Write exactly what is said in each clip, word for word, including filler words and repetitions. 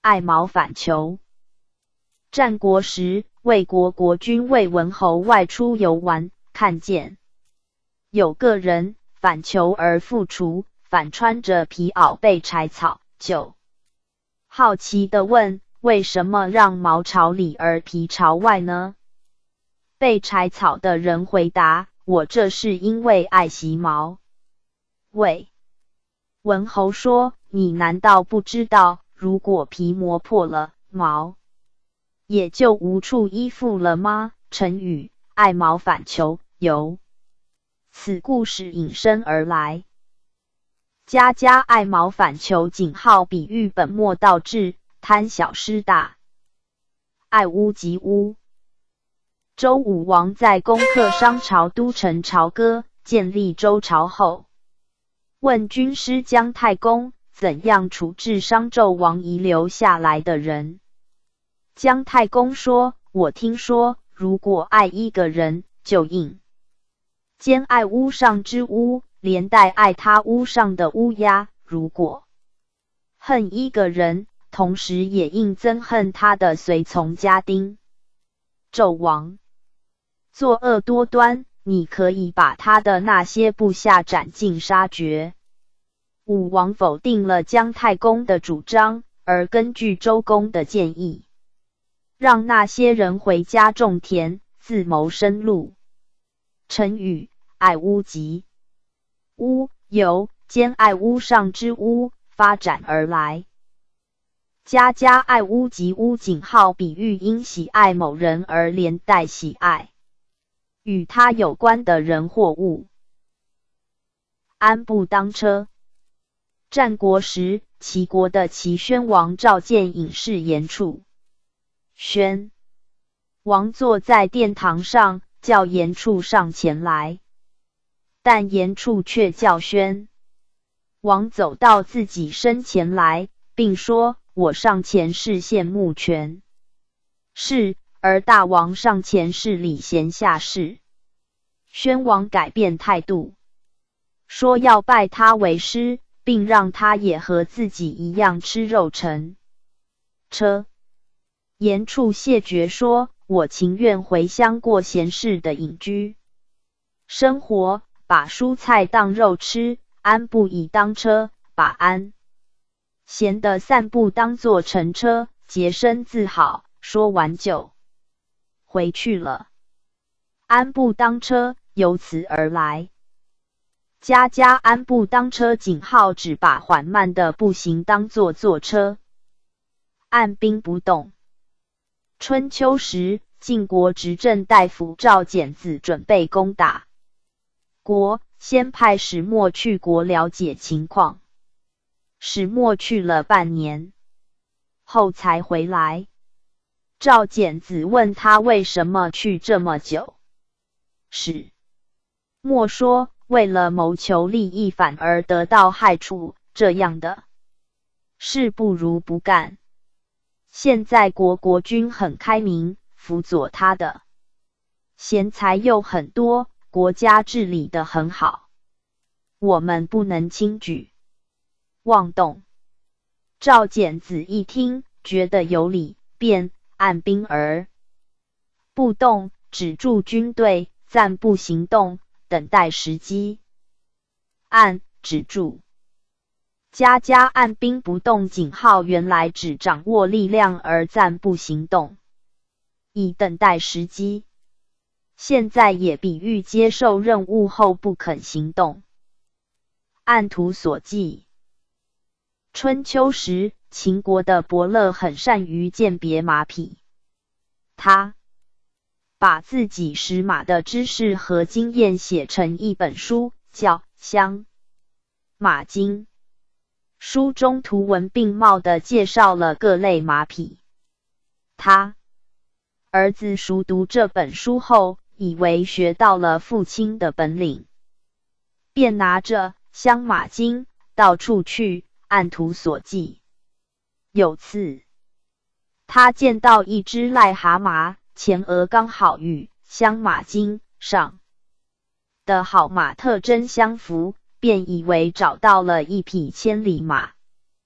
爱毛反求。战国时，魏国国君魏文侯外出游玩，看见有个人反求而复除，反穿着皮袄被柴草，就好奇地问：为什么让毛朝里而皮朝外呢？被柴草的人回答：我这是因为爱惜毛。魏文侯说：你难道不知道，如果皮磨破了，毛也就无处依附了吗？成语爱毛反求由此故事引申而来。家家爱毛反求井号比喻本末倒置，贪小失大，爱屋及乌。周武王在攻克商朝都城朝歌，建立周朝后，问军师姜太公怎样处置商纣王遗留下来的人。姜太公说：我听说，如果爱一个人，就应兼爱屋上之乌，连带爱他屋上的乌鸦；如果恨一个人，同时也应憎恨他的随从家丁。纣王作恶多端，你可以把他的那些部下斩尽杀绝。武王否定了姜太公的主张，而根据周公的建议，让那些人回家种田，自谋生路。成语爱屋及乌由兼爱屋上之乌发展而来。家家爱屋及乌井号比喻因喜爱某人而连带喜爱与他有关的人或物。安步当车。战国时，齐国的齐宣王召见隐士严处。宣王坐在殿堂上，叫严处上前来，但严处却叫宣王走到自己身前来，并说：我上前是献木权是，而大王上前是礼贤下士。宣王改变态度，说要拜他为师，并让他也和自己一样吃肉乘车。严处谢绝说：我情愿回乡过闲适的隐居生活，把蔬菜当肉吃，安步以当车，把安闲的散步当作乘车，洁身自好。说完就回去了。安步当车由此而来。家家安步当车井号只把缓慢的步行当作坐车。按兵不动。春秋时，晋国执政大夫赵简子准备攻打国，先派史墨去国了解情况。史墨去了半年后才回来。赵简子问他为什么去这么久，史墨说：为了谋求利益反而得到害处，这样的事不如不干。现在国国君很开明，辅佐他的贤才又很多，国家治理得很好，我们不能轻举妄动。赵简子一听，觉得有理，便按兵而不动，止住军队，暂不行动，等待时机。按止住。家家按兵不动井号原来只掌握力量而暂不行动，以等待时机。现在也比喻接受任务后不肯行动。按图索骥。春秋时，秦国的伯乐很善于鉴别马匹，他把自己识马的知识和经验写成一本书，叫《乡马经》。书中图文并茂地介绍了各类马匹。他儿子熟读这本书后，以为学到了父亲的本领，便拿着《乡马经》到处去按图索骥。有次，他见到一只癞蛤蟆，前额刚好与《乡马经》上的好马特征相符，便以为找到了一匹千里马。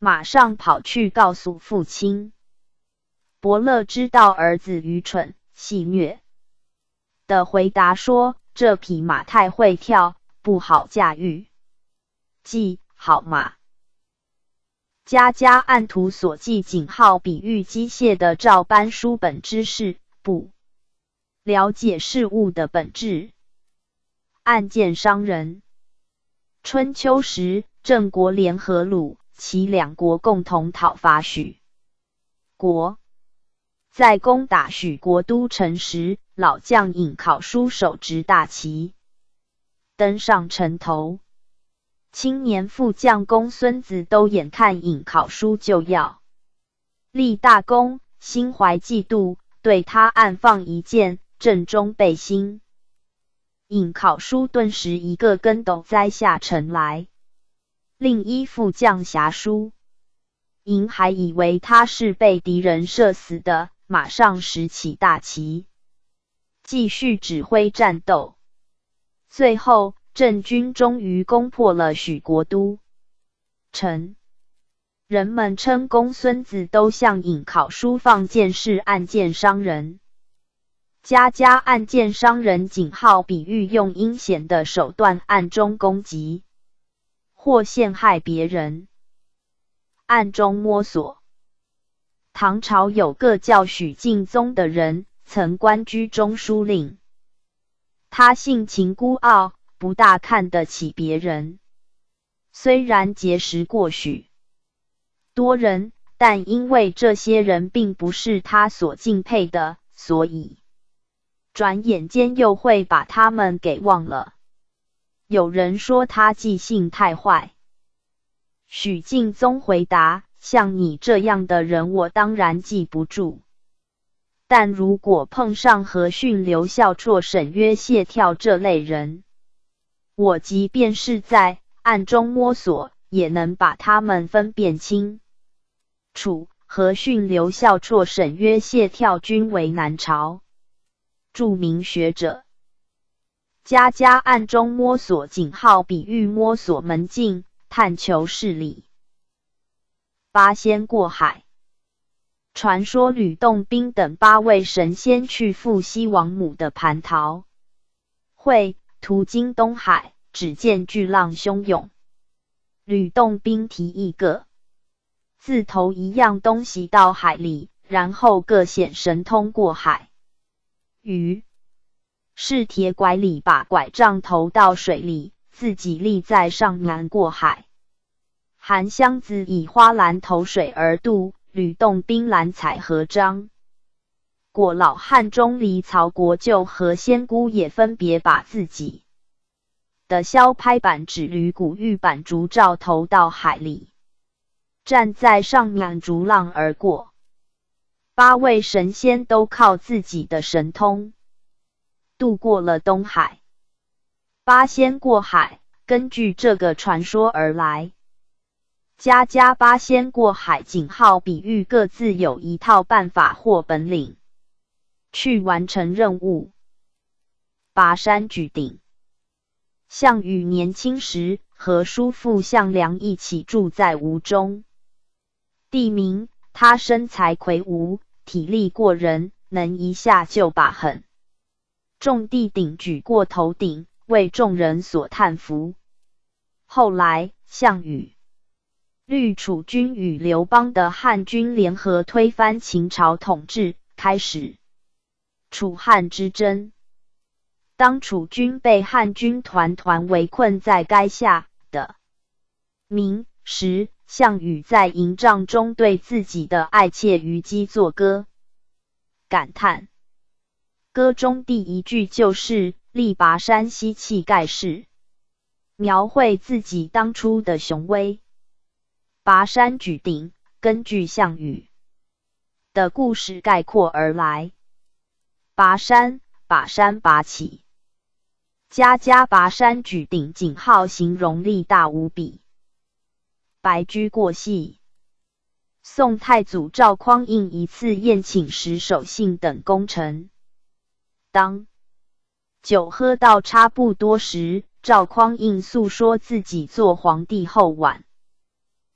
马上跑去告诉父亲。伯乐知道儿子愚蠢戏谑的回答说，这匹马太会跳，不好驾驭。记好马。家家按图所记，井号比喻机械的照搬书本知识，不了解事物的本质。暗箭伤人。春秋时，郑国联合鲁、齐两国共同讨伐许国。在攻打许国都城时，老将尹考叔手执大旗，登上城头。青年副将公孙子都眼看尹考叔就要立大功，心怀嫉妒，对他暗放一箭，正中背心。尹考叔顿时一个跟斗栽下城来。另一副将侠书，尹还以为他是被敌人射死的，马上拾起大旗，继续指挥战斗。最后，郑军终于攻破了许国都城。人们称公孙子都向尹考叔放箭是暗箭伤人。家家暗箭伤人，井号比喻用阴险的手段暗中攻击或陷害别人。暗中摸索。唐朝有个叫许敬宗的人，曾官居中书令。他性情孤傲，不大看得起别人。虽然结识过许多人，但因为这些人并不是他所敬佩的，所以转眼间又会把他们给忘了。有人说他记性太坏。许敬宗回答，像你这样的人我当然记不住，但如果碰上和训、刘孝绰、沈约、谢眺这类人，我即便是在暗中摸索，也能把他们分辨清楚。和训、刘孝绰、沈约、谢眺均为南朝著名学者。家家暗中摸索，井号比喻摸索门径，探求事理。八仙过海。传说吕洞宾等八位神仙去赴西王母的蟠桃会，途经东海，只见巨浪汹涌。吕洞宾提一个字头一样东西到海里，然后各显神通过海。于是铁拐李把拐杖投到水里，自己立在上面过海。韩湘子以花篮投水而渡，吕洞宾揽彩合章。过老汉钟离、曹国舅和仙姑也分别把自己的削拍板、纸驴、古玉板、竹杖投到海里，站在上面逐浪而过。八位神仙都靠自己的神通渡过了东海。八仙过海，根据这个传说而来。家家八仙过海，井号比喻各自有一套办法或本领去完成任务。拔山举鼎。项羽年轻时和叔父项梁一起住在吴中地名，他身材魁梧，体力过人，能一下就把很重地鼎举过头顶，为众人所叹服。后来，项羽率楚军与刘邦的汉军联合推翻秦朝统治，开始楚汉之争。当楚军被汉军团团围困在垓下的明时，项羽在营帐中对自己的爱妾虞姬作歌，感叹。歌中第一句就是“力拔山兮气盖世”，描绘自己当初的雄威。拔山举鼎，根据项羽的故事概括而来。拔山，把山拔起。家家拔山举鼎，井号形容力大无比。白驹过隙。宋太祖赵匡胤一次宴请时，守信等功臣。当酒喝到差不多时，赵匡胤诉说自己做皇帝后晚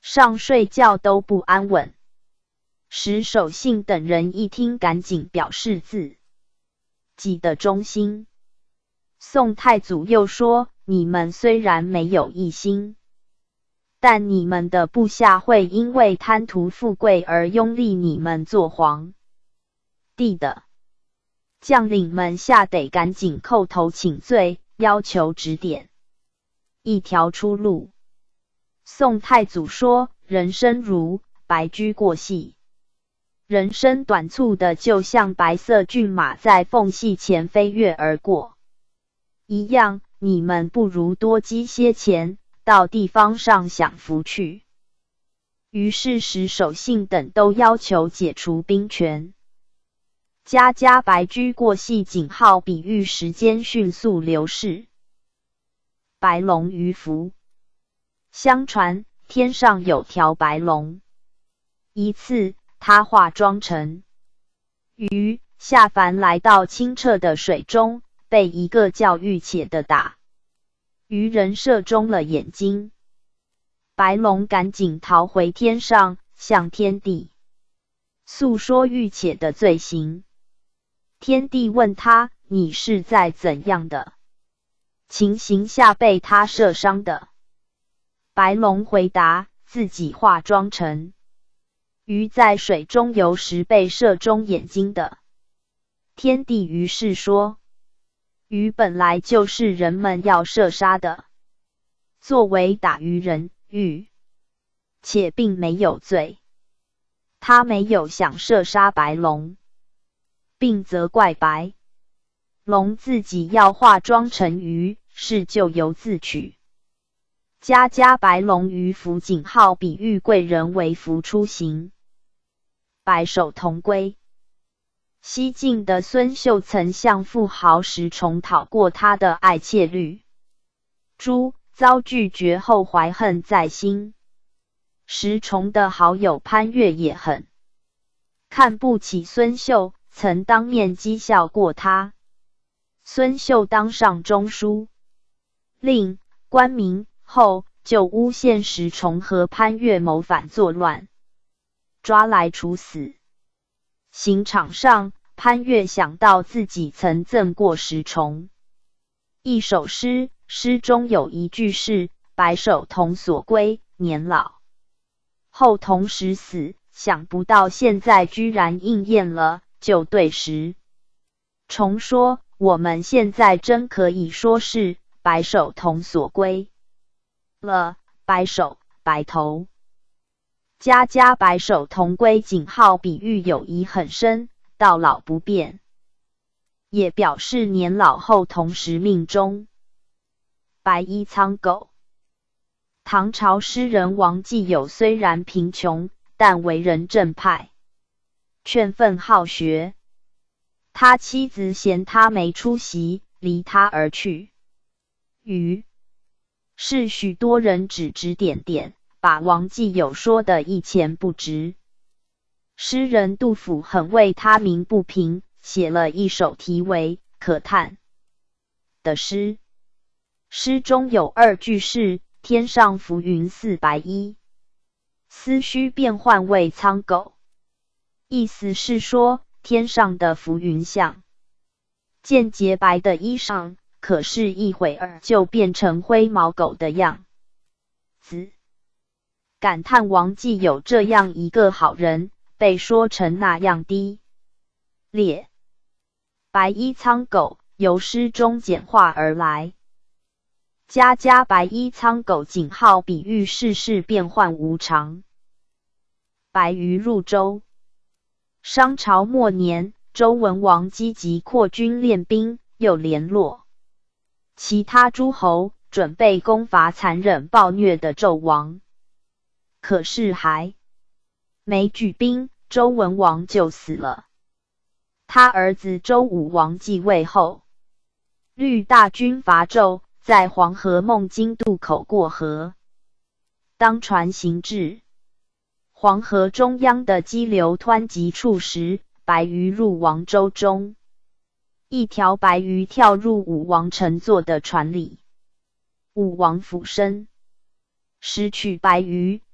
上睡觉都不安稳。石守信等人一听，赶紧表示自己的忠心。宋太祖又说：你们虽然没有异心，但你们的部下会因为贪图富贵而拥立你们做皇帝的，将领们下得赶紧叩头请罪，要求指点一条出路。宋太祖说：人生如白驹过隙，人生短促的就像白色骏马在缝隙前飞跃而过一样，你们不如多积些钱，到地方上享福去。于是石守信等都要求解除兵权。家家白驹过隙井号比喻时间迅速流逝。白龙鱼服。相传天上有条白龙，一次他化妆成鱼，下凡来到清澈的水中，被一个叫玉且的打鱼人射中了眼睛。白龙赶紧逃回天上，向天帝诉说玉且的罪行。天帝问他：你是在怎样的情形下被他射伤的？白龙回答：自己化妆成鱼在水中游时被射中眼睛的。天帝于是说：鱼本来就是人们要射杀的，作为打鱼人，玉且并没有罪，他没有想射杀白龙，并责怪白龙自己要化妆成鱼，是咎由自取。家家白龙鱼服井号比喻贵人为福出行。白首同归。西晋的孙秀曾向富豪石崇讨过他的爱妾绿珠，遭拒绝后怀恨在心。石崇的好友潘岳也很看不起孙秀，曾当面讥笑过他。孙秀当上中书令官名后，就诬陷石崇和潘岳谋反作乱，抓来处死。刑场上，潘岳想到自己曾赠过石崇一首诗，诗中有一句是白首同所归，年老后同时死，想不到现在居然应验了，就对石崇说：我们现在真可以说是白首同所归了。白首，白头。家家白首同归井号比喻友谊很深，到老不变，也表示年老后同时命终。白衣苍狗。唐朝诗人王继友虽然贫穷，但为人正派，劝分好学。他妻子嫌他没出息，离他而去。于是许多人指指点点，把王继友说的一钱不值。诗人杜甫很为他鸣不平，写了一首题为《可叹》的诗。诗中有二句是天上浮云似白衣，思绪变幻为苍狗。意思是说，天上的浮云像见洁白的衣裳，可是一会儿就变成灰毛狗的样子。感叹王继有这样一个好人，被说成那样低劣。白衣苍狗由诗中简化而来。家家白衣苍狗井号比喻世事变幻无常。白鱼入周。商朝末年，周文王积极扩军练兵，又联络其他诸侯，准备攻伐残忍暴虐的纣王。可是还没举兵，周文王就死了。他儿子周武王继位后，率大军伐纣，在黄河孟津渡口过河。当船行至黄河中央的激流湍急处时，白鱼入王舟中。一条白鱼跳入武王乘坐的船里，武王俯身拾取白鱼，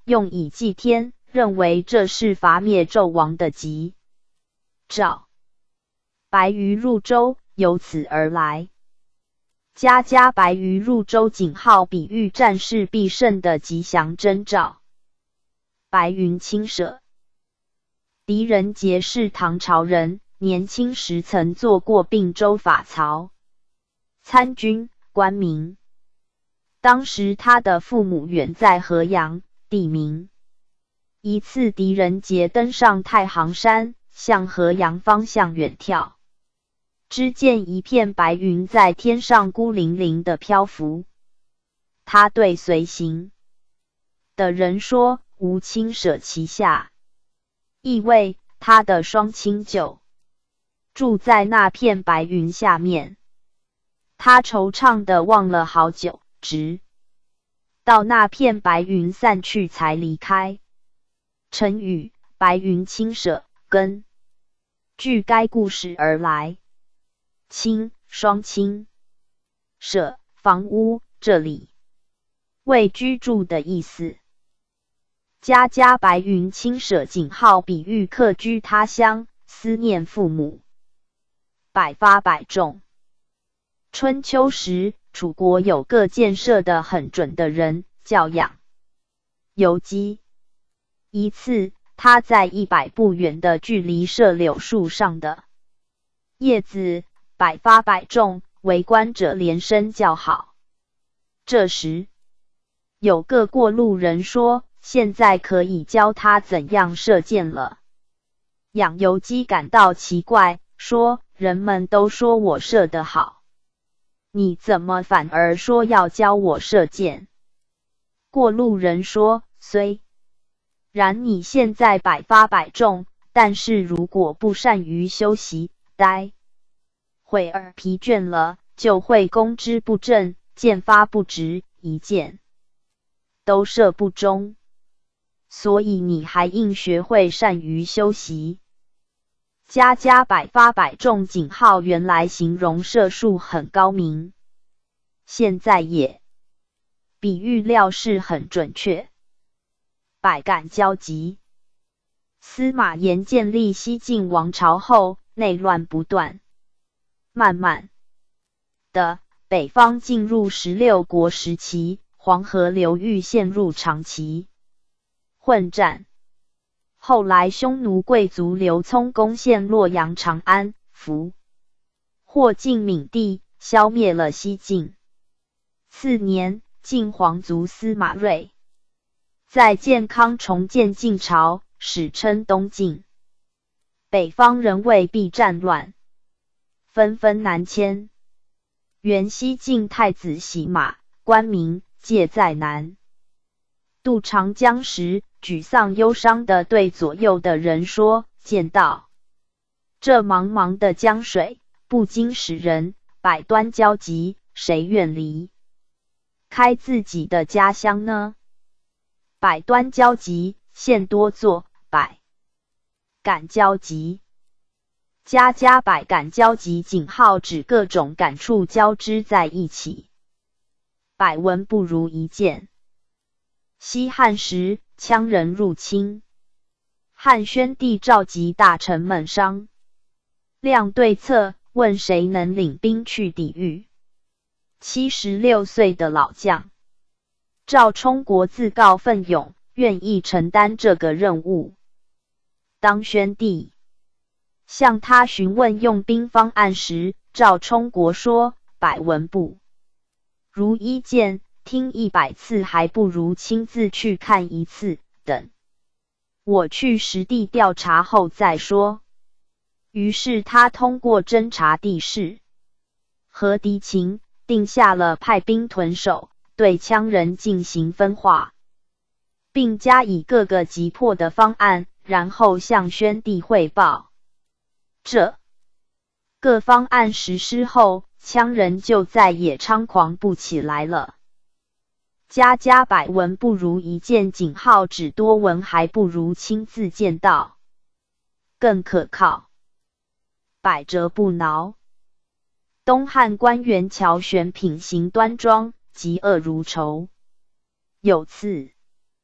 用以祭天，认为这是伐灭纣王的吉兆。白鱼入周由此而来。家家白鱼入周警号比喻战事必胜的吉祥征兆。白云青舍。狄仁杰是唐朝人，年轻时曾做过并州法曹参军官名。当时他的父母远在河阳，地名。一次狄仁杰登上太行山，向河阳方向远眺，只见一片白云在天上孤零零地漂浮。他对随行的人说：“吾亲舍其下。”意味他的双亲就住在那片白云下面。他惆怅地望了好久，直到那片白云散去才离开。成语白云青舍根据该故事而来。青双亲，舍房屋，这里为居住的意思。家家白云青舍井号比喻客居他乡，思念父母。百发百中。春秋时，楚国有个箭射得很准的人，叫养由基。一次，他在一百步远的距离射柳树上的叶子，百发百中，围观者连声叫好。这时，有个过路人说：“现在可以教他怎样射箭了。”养由基感到奇怪，说：“人们都说我射得好，你怎么反而说要教我射箭？”过路人说：“虽然你现在百发百中，但是如果不善于休息，待会儿疲倦了，就会弓之不正，箭发不直，一箭都射不中。所以你还应学会善于休息。”家家百发百中井号原来形容射术很高明，现在也比喻料事很准确。百感交集。司马炎建立西晋王朝后，内乱不断，慢慢的，北方进入十六国时期，黄河流域陷入长期混战。后来匈奴贵族刘聪攻陷洛阳、长安，俘获晋闵地，消灭了西晋。次年，晋皇族司马睿在建康重建晋朝，史称东晋。北方人为避战乱，纷纷南迁。原西晋太子洗马，官名介在南，渡长江时，沮丧忧伤地对左右的人说：“见到这茫茫的江水，不禁使人百端交集，谁愿离开自己的家乡呢？”百端交集，现多作百感交集。家家百感交集井号指各种感触交织在一起。百闻不如一见。西汉时，羌人入侵，汉宣帝召集大臣们商量对策，问谁能领兵去抵御。七十六岁的老将赵充国自告奋勇，愿意承担这个任务。当宣帝向他询问用兵方案时，赵充国说：“百闻不如一见，听一百次还不如亲自去看一次，等我去实地调查后再说。”于是他通过侦察地势和敌情，定下了派兵屯守，对羌人进行分化，并加以各个急迫的方案，然后向宣帝汇报。这各方案实施后，羌人就再也猖狂不起来了。家家百闻不如一见井号指多闻还不如亲自见到更可靠。百折不挠。东汉官员乔玄品行端庄，嫉恶如仇。有次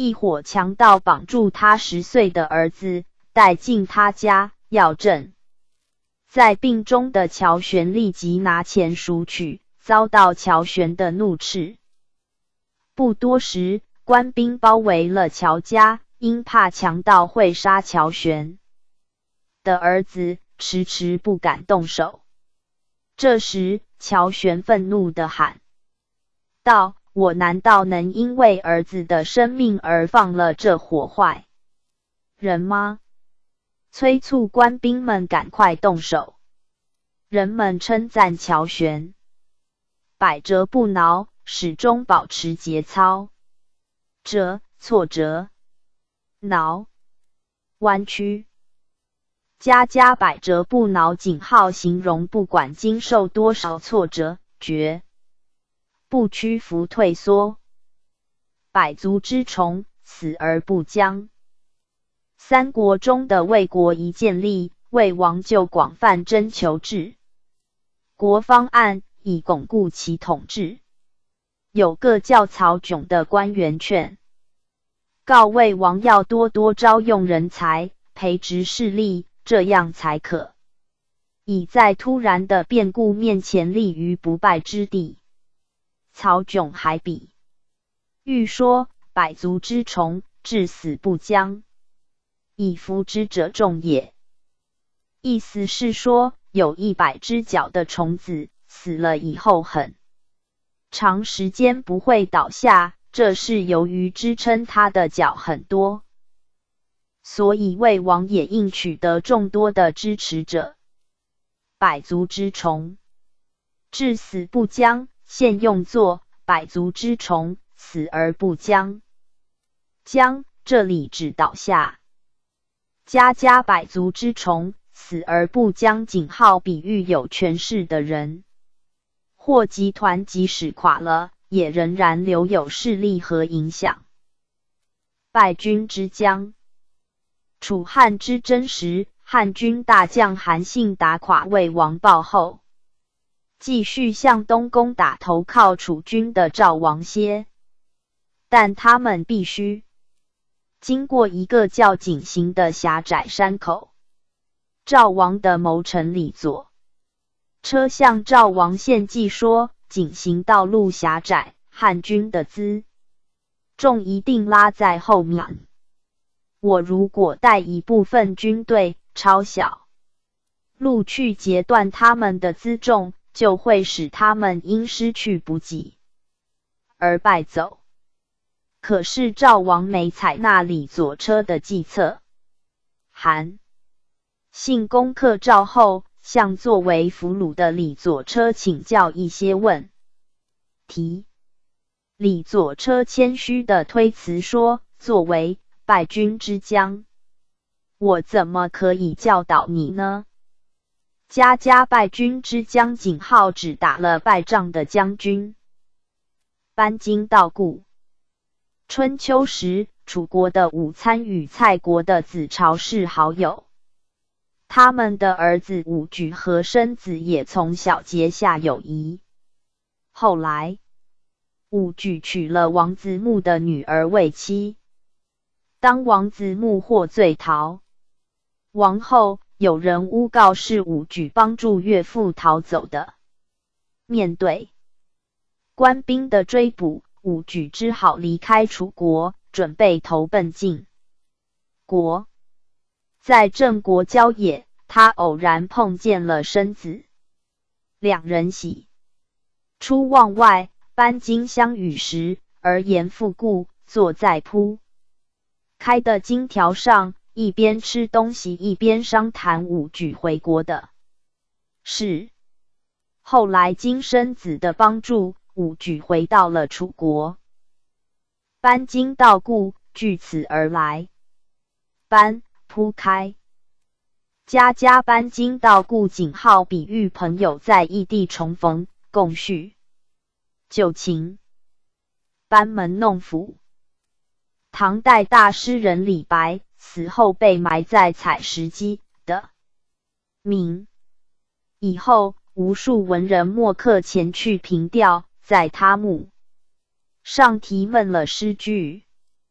一伙强盗绑住他十岁的儿子，带进他家要赈。在病中的乔玄立即拿钱赎取，遭到乔玄的怒斥。不多时，官兵包围了乔家，因怕强盗会杀乔玄的儿子，迟迟不敢动手。这时，乔玄愤怒地喊道：“我难道能因为儿子的生命而放了这火坏人吗？”催促官兵们赶快动手。人们称赞乔玄百折不挠，始终保持节操。折，挫折；挠，弯曲。家家百折不挠井号形容不管经受多少挫折，绝不屈服退缩。百足之虫，死而不僵。三国中的魏国一建立，魏王就广泛征求治国方案，以巩固其统治。有个叫曹炯的官员劝告魏王要多多招用人才，培植势力，这样才可以在突然的变故面前立于不败之地。曹炯还比喻说：“百足之虫，至死不僵，以服之者众也。”意思是说，有一百只脚的虫子死了以后很长时间不会倒下，这是由于支撑它的脚很多，所以魏王也应取得众多的支持者。百足之虫，至死不僵，现用作百足之虫，死而不僵。僵，这里指倒下。家家百足之虫，死而不僵井号比喻有权势的人或集团即使垮了，也仍然留有势力和影响。败军之将，楚汉之争时，汉军大将韩信打垮魏王豹后，继续向东攻打投靠楚军的赵王歇，但他们必须经过一个叫井陉的狭窄山口。赵王的谋臣李左车向赵王献计说：“井陉道路狭窄，汉军的辎重一定拉在后面。我如果带一部分军队抄小路去截断他们的辎重，就会使他们因失去补给而败走。”可是赵王没采纳李左车的计策。韩信攻克赵后，向作为俘虏的李左车请教一些问题。李左车谦虚地推辞说：“作为败军之将，我怎么可以教导你呢？”家家败军之将井号只打了败仗的将军。班荆道固。春秋时，楚国的武参与蔡国的子朝是好友。他们的儿子武举和生子也从小结下友谊。后来，武举娶了王子木的女儿为妻。当王子木获罪逃亡后，有人诬告是武举帮助岳父逃走的。面对官兵的追捕，武举只好离开楚国，准备投奔晋国。在郑国郊野，他偶然碰见了生子，两人喜出望外。班荆相遇时，而言复故，坐在铺开的荆条上，一边吃东西一边商谈武举回国的事。后来经生子的帮助，武举回到了楚国。班荆道固据此而来。班，铺开。家家班荆道固井号比喻朋友在异地重逢，共叙旧情。班门弄斧。唐代大诗人李白死后被埋在采石矶的明以后，无数文人墨客前去凭吊，在他墓上题问了诗句：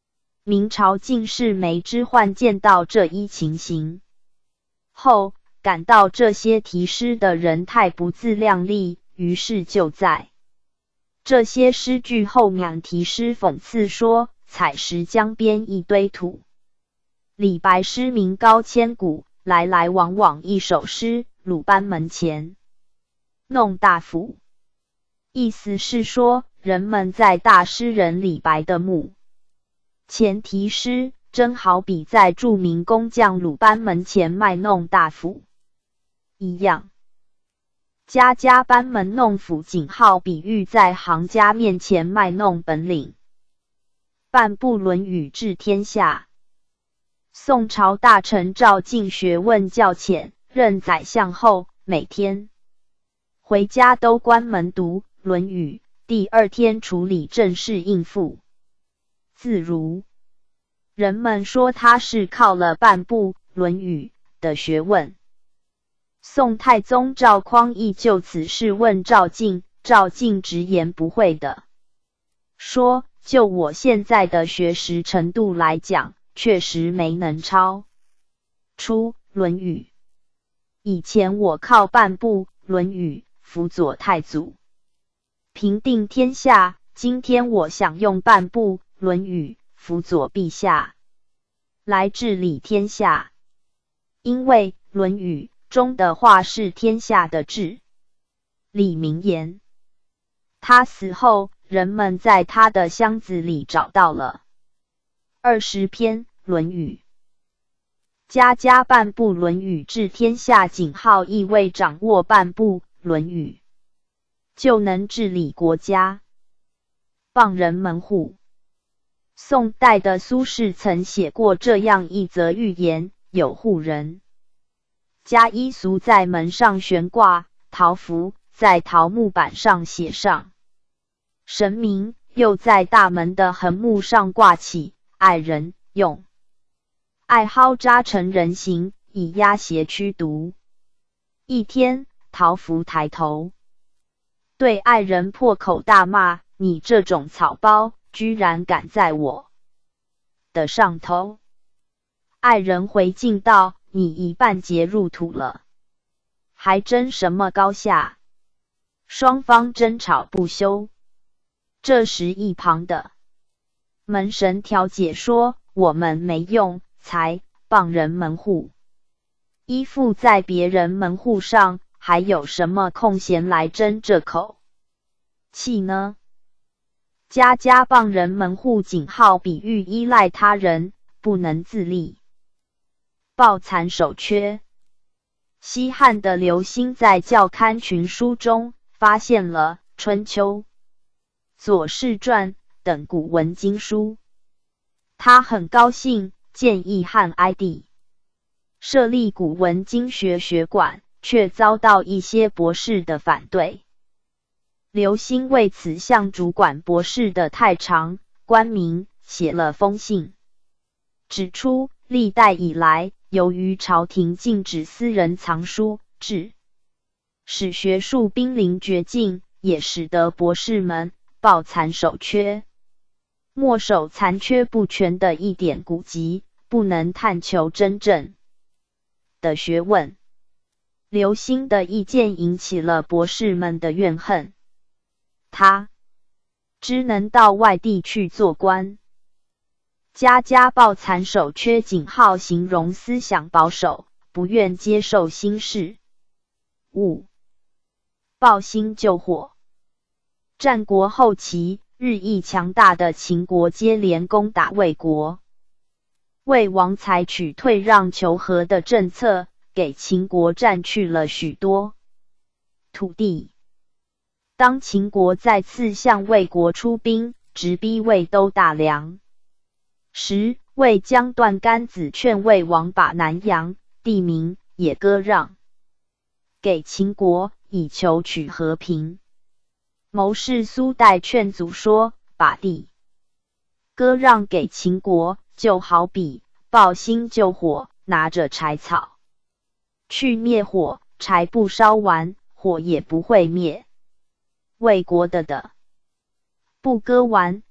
明朝进士梅之焕见到这一情形后，感到这些题诗的人太不自量力，于是就在这些诗句后面题诗讽刺说：采石江边一堆土。李白诗名高千古，来来往往一首诗，鲁班门前弄大斧。意思是说，人们在大诗人李白的墓前题诗，真好比在著名工匠鲁班门前卖弄大斧一样。家家班门弄斧井号比喻在行家面前卖弄本领。半部《论语》治天下。宋朝大臣赵敬学问较浅，任宰相后，每天回家都关门读《论语》，第二天处理政事应付自如。人们说他是靠了半部《论语》的学问。宋太宗赵匡胤就此事问赵敬，赵敬直言不讳的说：就我现在的学识程度来讲，确实没能超出《论语》。以前我靠半部《论语》辅佐太祖平定天下，今天我想用半部《论语》辅佐陛下来治理天下。因为《论语》中的话是天下的治理名言。他死后，人们在他的箱子里找到了二十篇《论语》。家家半部《论语》治天下，井号意味掌握半部《论语》就能治理国家，帮人门户。宋代的苏轼曾写过这样一则寓言：有户人家衣俗在门上悬挂，桃符在桃木板上写上神明，又在大门的横木上挂起爱人，用艾蒿扎成人形，以压邪驱毒。一天，桃符抬头对爱人破口大骂：你这种草包，居然敢在我的上头！爱人回敬道：你一半截入土了，还争什么高下？双方争吵不休。这时一旁的门神调解说：我们没用才帮人门户，依附在别人门户上，还有什么空闲来争这口气呢？家家帮人门户井号比喻依赖他人，不能自立，抱残守缺。西汉的刘歆在校刊群书中发现了《春秋》《左氏传》等古文经书，他很高兴，建议汉哀帝设立古文经学学馆，却遭到一些博士的反对。刘歆为此向主管博士的太常、关明写了封信，指出历代以来，由于朝廷禁止私人藏书，致使学术濒临绝境，也使得博士们抱残守缺，墨守残缺不全的一点古籍，不能探求真正的学问。刘歆的意见引起了博士们的怨恨，他只能到外地去做官。家家抱残守缺井号形容思想保守，不愿接受新事物，抱薪救火。战国后期，日益强大的秦国接连攻打魏国，魏王采取退让求和的政策，给秦国占去了许多土地。当秦国再次向魏国出兵，直逼魏都大梁时，魏将段干子劝魏王把南阳地名也割让给秦国，以求取和平。谋士苏代劝阻说，把地割让给秦国，就好比抱薪救火，拿着柴草去灭火，柴不烧完，火也不会灭。魏国的的不割完，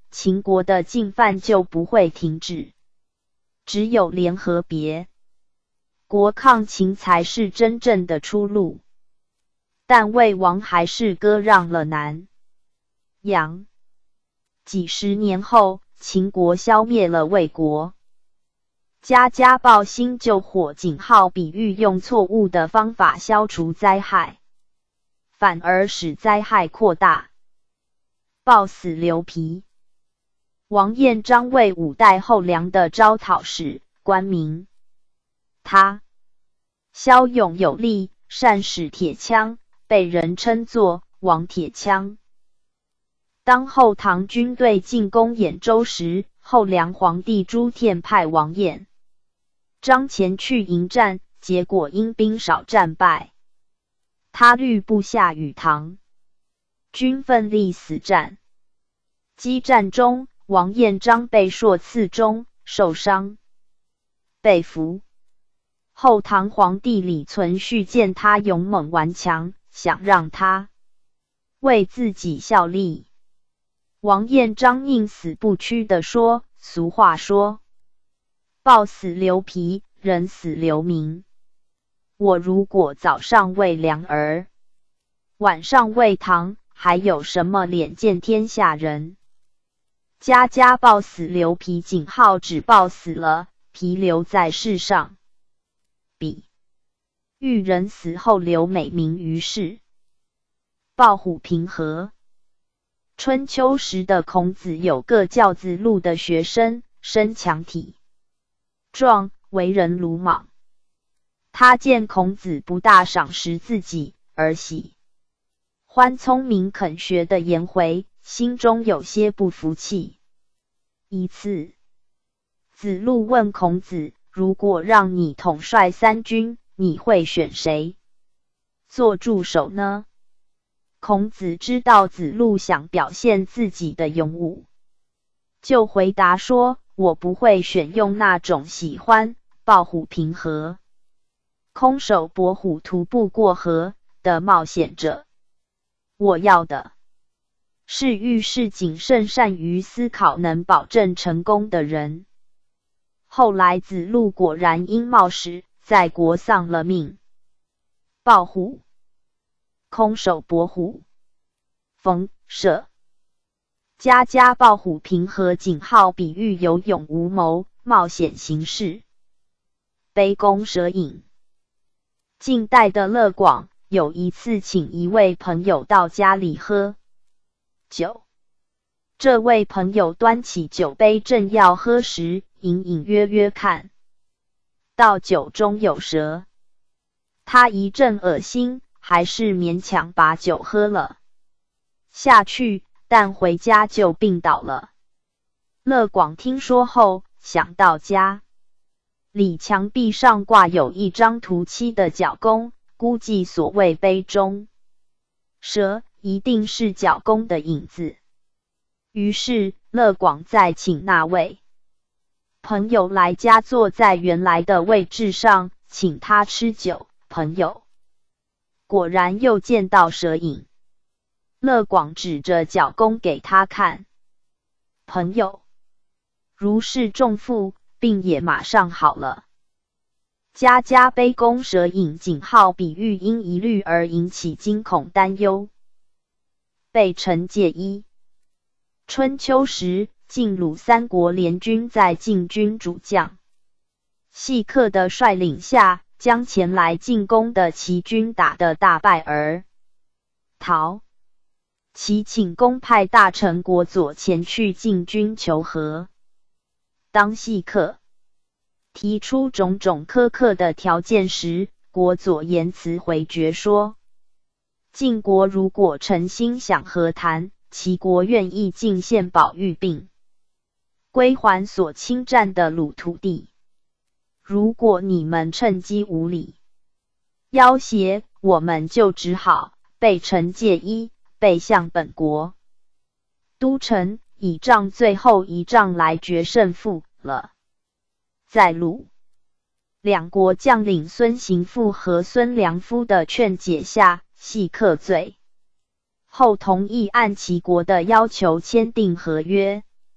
秦国的进犯就不会停止。只有联合别国抗秦才是真正的出路。但魏王还是割让了南阳。几十年后，秦国消灭了魏国。家家报新救火井号比喻用错误的方法消除灾害，反而使灾害扩大。暴死刘皮。王彦章为五代后梁的招讨使，官名。他骁勇有力，善使铁枪，被人称作王铁枪。当后唐军队进攻兖州时，后梁皇帝朱棣派王彦章前去迎战，结果因兵少战败。他率部下与唐军奋力死战。激战中，王彦章被槊刺中，受伤，被俘。后唐皇帝李存勖见他勇猛顽强，想让他为自己效力。王彦章宁死不屈地说：“俗话说，豹死留皮，人死留名。我如果早上为梁儿，晚上为唐，还有什么脸见天下人？家家豹死留皮，井号只豹死了，皮留在世上。比喻人死后留美名于世。抱虎平和。春秋时的孔子有个叫子路的学生，身强体壮，为人鲁莽。他见孔子不大赏识自己，而喜欢聪明肯学的颜回，心中有些不服气。一次，子路问孔子，如果让你统帅三军，你会选谁做助手呢？孔子知道子路想表现自己的勇武，就回答说：我不会选用那种喜欢抱虎平和、空手搏虎徒步过河的冒险者。我要的是遇事谨慎、善于思考、能保证成功的人。后来子路果然因冒失，在国丧了命。抱虎、空手搏虎、冯舍。家家抱虎平和井号比喻有勇无谋，冒险行事。杯弓蛇影。晋代的乐广有一次请一位朋友到家里喝酒，这位朋友端起酒杯正要喝时，隐隐约约看到酒中有蛇，他一阵恶心，还是勉强把酒喝了下去，但回家就病倒了。乐广听说后，想到家里墙壁上挂有一张涂漆的角弓，估计所谓杯中蛇一定是角弓的影子。于是乐广再请那位朋友来家，坐在原来的位置上，请他吃酒。朋友果然又见到蛇影。乐广指着角弓给他看，朋友如释重负，病也马上好了。家家杯弓蛇影井号比喻因疑虑而引起惊恐担忧。被臣戒一。春秋时，晋鲁三国联军在晋军主将细客的率领下，将前来进攻的齐军打得大败而逃。齐请公派大臣国佐前去晋军求和。当细客提出种种苛刻的条件时，国佐言辞回绝说：晋国如果诚心想和谈，齐国愿意进献宝玉并归还所侵占的鲁土地。如果你们趁机无理要挟，我们就只好被臣戒一，背向本国都城，以仗最后一仗来决胜负了。在鲁两国将领孙行父和孙良夫的劝解下，细客最后同意按齐国的要求签订合约。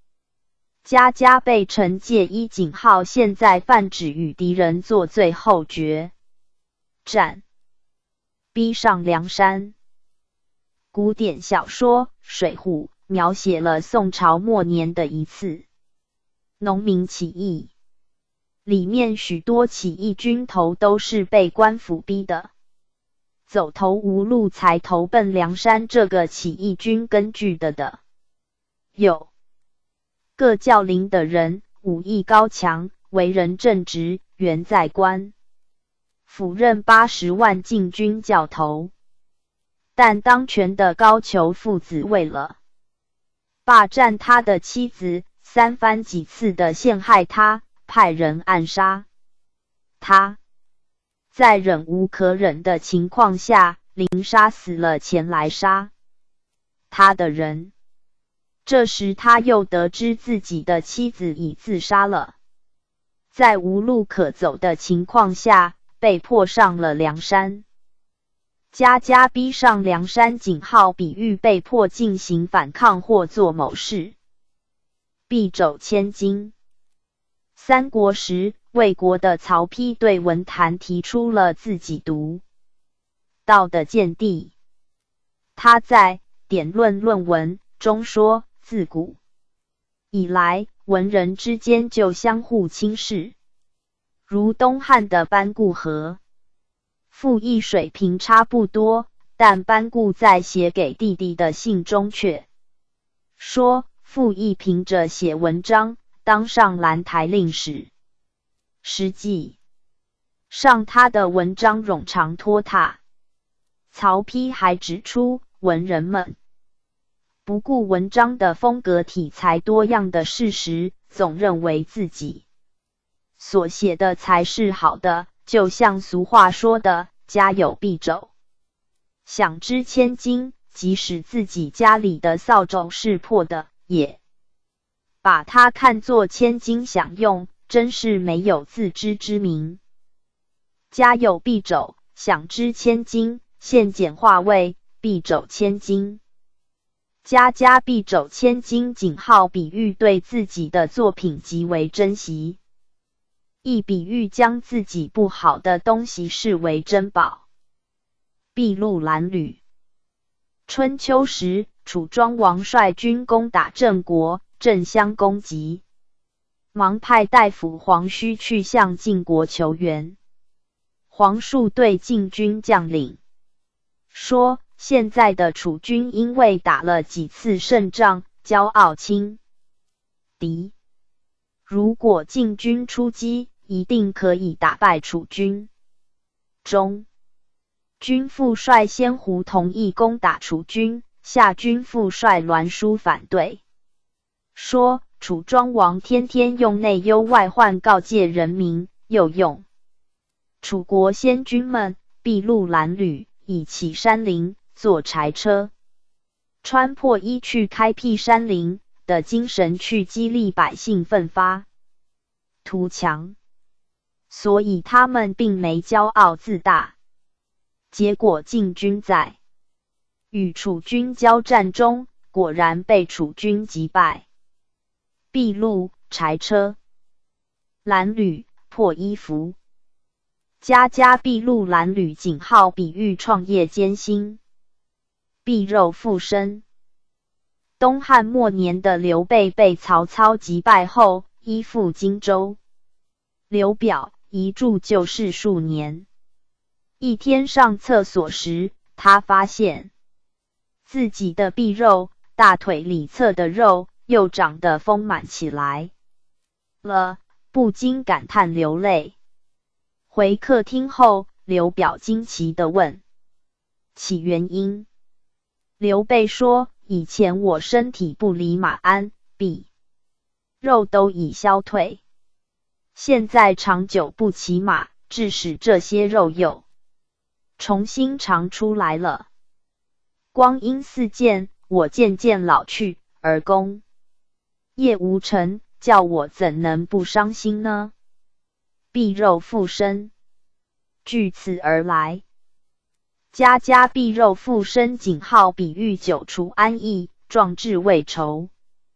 家家被惩戒一井号，现在泛指与敌人作最后决战，逼上梁山。古典小说《水浒》描写了宋朝末年的一次农民起义，里面许多起义军头都是被官府逼的，走投无路才投奔梁山这个起义军根据的的。有各教领的人，武艺高强，为人正直，原在官府任八十万禁军教头。但当权的高俅父子为了霸占他的妻子，三番几次的陷害他，派人暗杀他。在忍无可忍的情况下，临杀死了前来杀他的人。这时他又得知自己的妻子已自杀了，在无路可走的情况下，被迫上了梁山。家家逼上梁山井号，比喻被迫进行反抗或做某事。避肘千金。三国时，魏国的曹丕对文坛提出了自己独到的见地。他在《典论论文》中说，自古以来，文人之间就相互轻视，如东汉的班固和傅毅水平差不多，但班固在写给弟弟的信中却说，傅毅凭着写文章当上兰台令史。实际上他的文章冗长拖沓。曹丕还指出，文人们不顾文章的风格题材多样的事实，总认为自己所写的才是好的，就像俗话说的，家有敝帚，想知千金，即使自己家里的扫帚是破的，也把它看作千金享用，真是没有自知之明。家有敝帚，想知千金，现简化为敝帚千金。家家敝帚千金井号，比喻对自己的作品极为珍惜，亦比喻将自己不好的东西视为珍宝。筚路蓝缕。春秋时，楚庄王率军攻打郑国，郑襄公急忙派大夫黄须去向晋国求援。黄术对晋军将领说，现在的楚军因为打了几次胜仗，骄傲轻敌，如果晋军出击，一定可以打败楚军。中军副帅先胡同意攻打楚军，下军副帅栾书反对，说楚庄王天天用内忧外患告诫人民，又用楚国先军们筚路蓝缕，以起山林，坐柴车，穿破衣去开辟山林的精神去激励百姓奋发图强，所以他们并没骄傲自大。结果晋军在与楚军交战中，果然被楚军击败。筚路柴车，蓝缕破衣服。家家筚路蓝缕井号，比喻创业艰辛，避肉附身。东汉末年的刘备被曹操击败后，依附荆州。刘表一住就是数年。一天上厕所时，他发现自己的臂肉，大腿里侧的肉又长得丰满起来了，不禁感叹流泪。回客厅后，刘表惊奇地问其原因。刘备说，以前我身体不离马鞍，臂肉都已消退，现在长久不骑马，致使这些肉又重新长出来了。光阴似箭，我渐渐老去，而功业无成，叫我怎能不伤心呢？筚肉附身，据此而来。家家筚肉附身井号，比喻久处安逸，壮志未酬。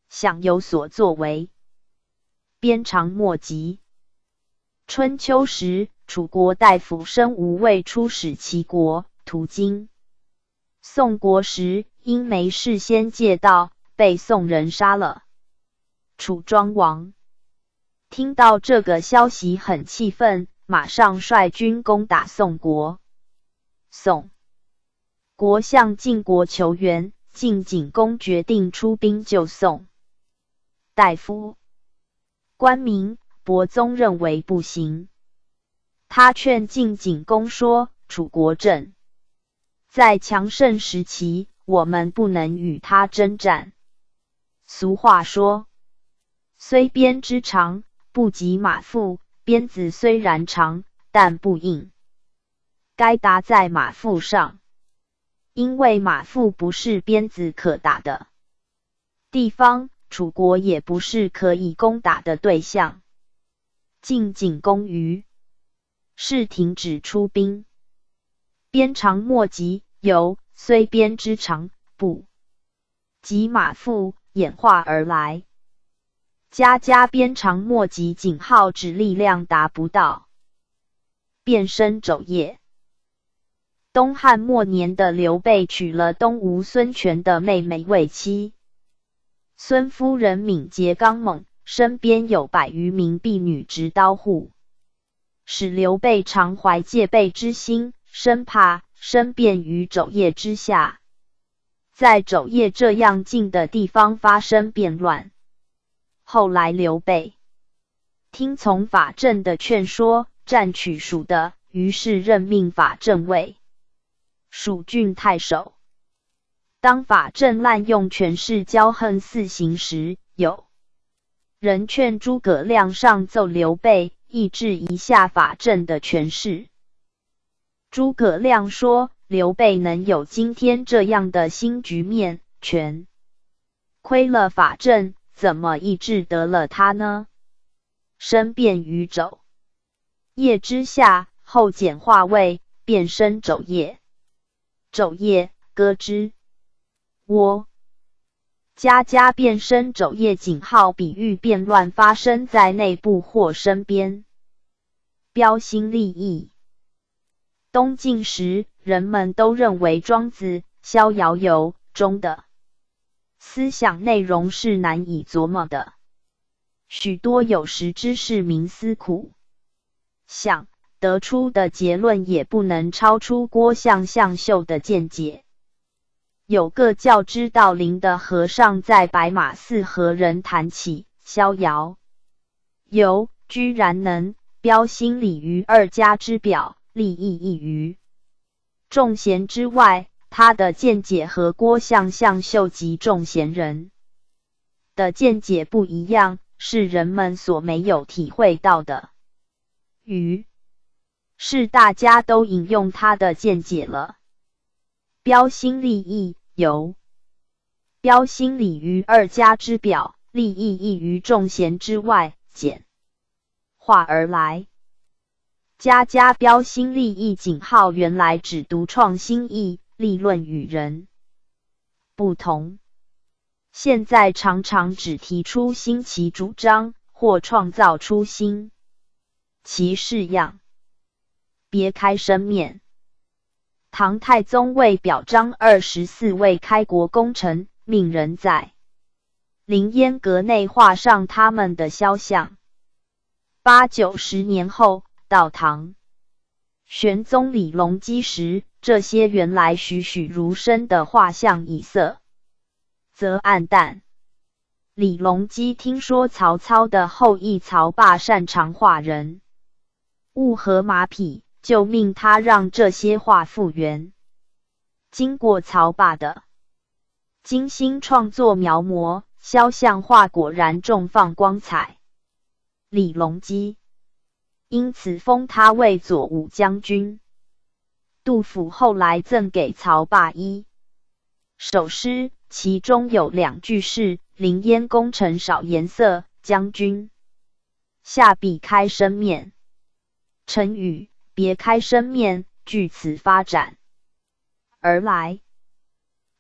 想有所作为。鞭长莫及。春秋时，楚国大夫申无畏出使齐国，途经宋国时，因没事先借道，被宋人杀了。楚庄王听到这个消息很气愤，马上率军攻打宋国。宋国向晋国求援，晋景公决定出兵救宋。大夫官民伯宗认为不行，他劝晋景公说：“楚国正在强盛时期，我们不能与他征战。俗话说，虽鞭之长，不及马腹。鞭子虽然长，但不硬，该打在马腹上，因为马腹不是鞭子可打的地方，楚国也不是可以攻打的对象。”晋景公于是停止出兵。鞭长莫及，由虽鞭之长，不及马腹演化而来。家家鞭长莫及，景号指力量达不到，变身肘腋。东汉末年的刘备娶了东吴孙权的妹妹为妻。孙夫人敏捷刚猛，身边有百余名婢女执刀护，使刘备常怀戒备之心，生怕生变于肘腋之下，在肘腋这样近的地方发生变乱。后来刘备听从法正的劝说，占取蜀的，于是任命法正为蜀郡太守。当法正滥用权势骄横肆行时，有人劝诸葛亮上奏刘备，抑制一下法正的权势。诸葛亮说，刘备能有今天这样的新局面，全亏了法正，怎么抑制得了他呢？身变于肘腋之下，后简化为变身肘腋。肘腋，歌之窝。家家变身肘腋，景号比喻变乱发生在内部或身边，标新立异。东晋时，人们都认为庄子《逍遥游》中的思想内容是难以琢磨的，许多有识之士冥思苦想，得出的结论也不能超出郭象、向秀的见解。有个叫知道林的和尚在白马寺和人谈起《逍遥游》，居然能标新立于二家之表，立异异于众贤之外。他的见解和郭象、向秀及众贤人的见解不一样，是人们所没有体会到的。于是大家都引用他的见解了。标新立异，由标新立于二家之表，立异异于众贤之外，简化而来。家家标新立异，景号原来只独创新意，立论与人不同。现在常常只提出新奇主张，或创造出新奇式样，别开生面。唐太宗为表彰二十四位开国功臣，命人在凌烟阁内画上他们的肖像。八九十年后，到唐玄宗李隆基时，这些原来栩栩如生的画像已色则暗淡。李隆基听说曹操的后裔曹霸擅长画人物和马匹，就命他让这些画复原。经过曹霸的精心创作描摹，肖像画果然重放光彩。李隆基因此封他为左武将军。杜甫后来赠给曹霸一首诗，其中有两句是：凌烟功臣少颜色，将军下必开生面。成语别开生面据此发展而来。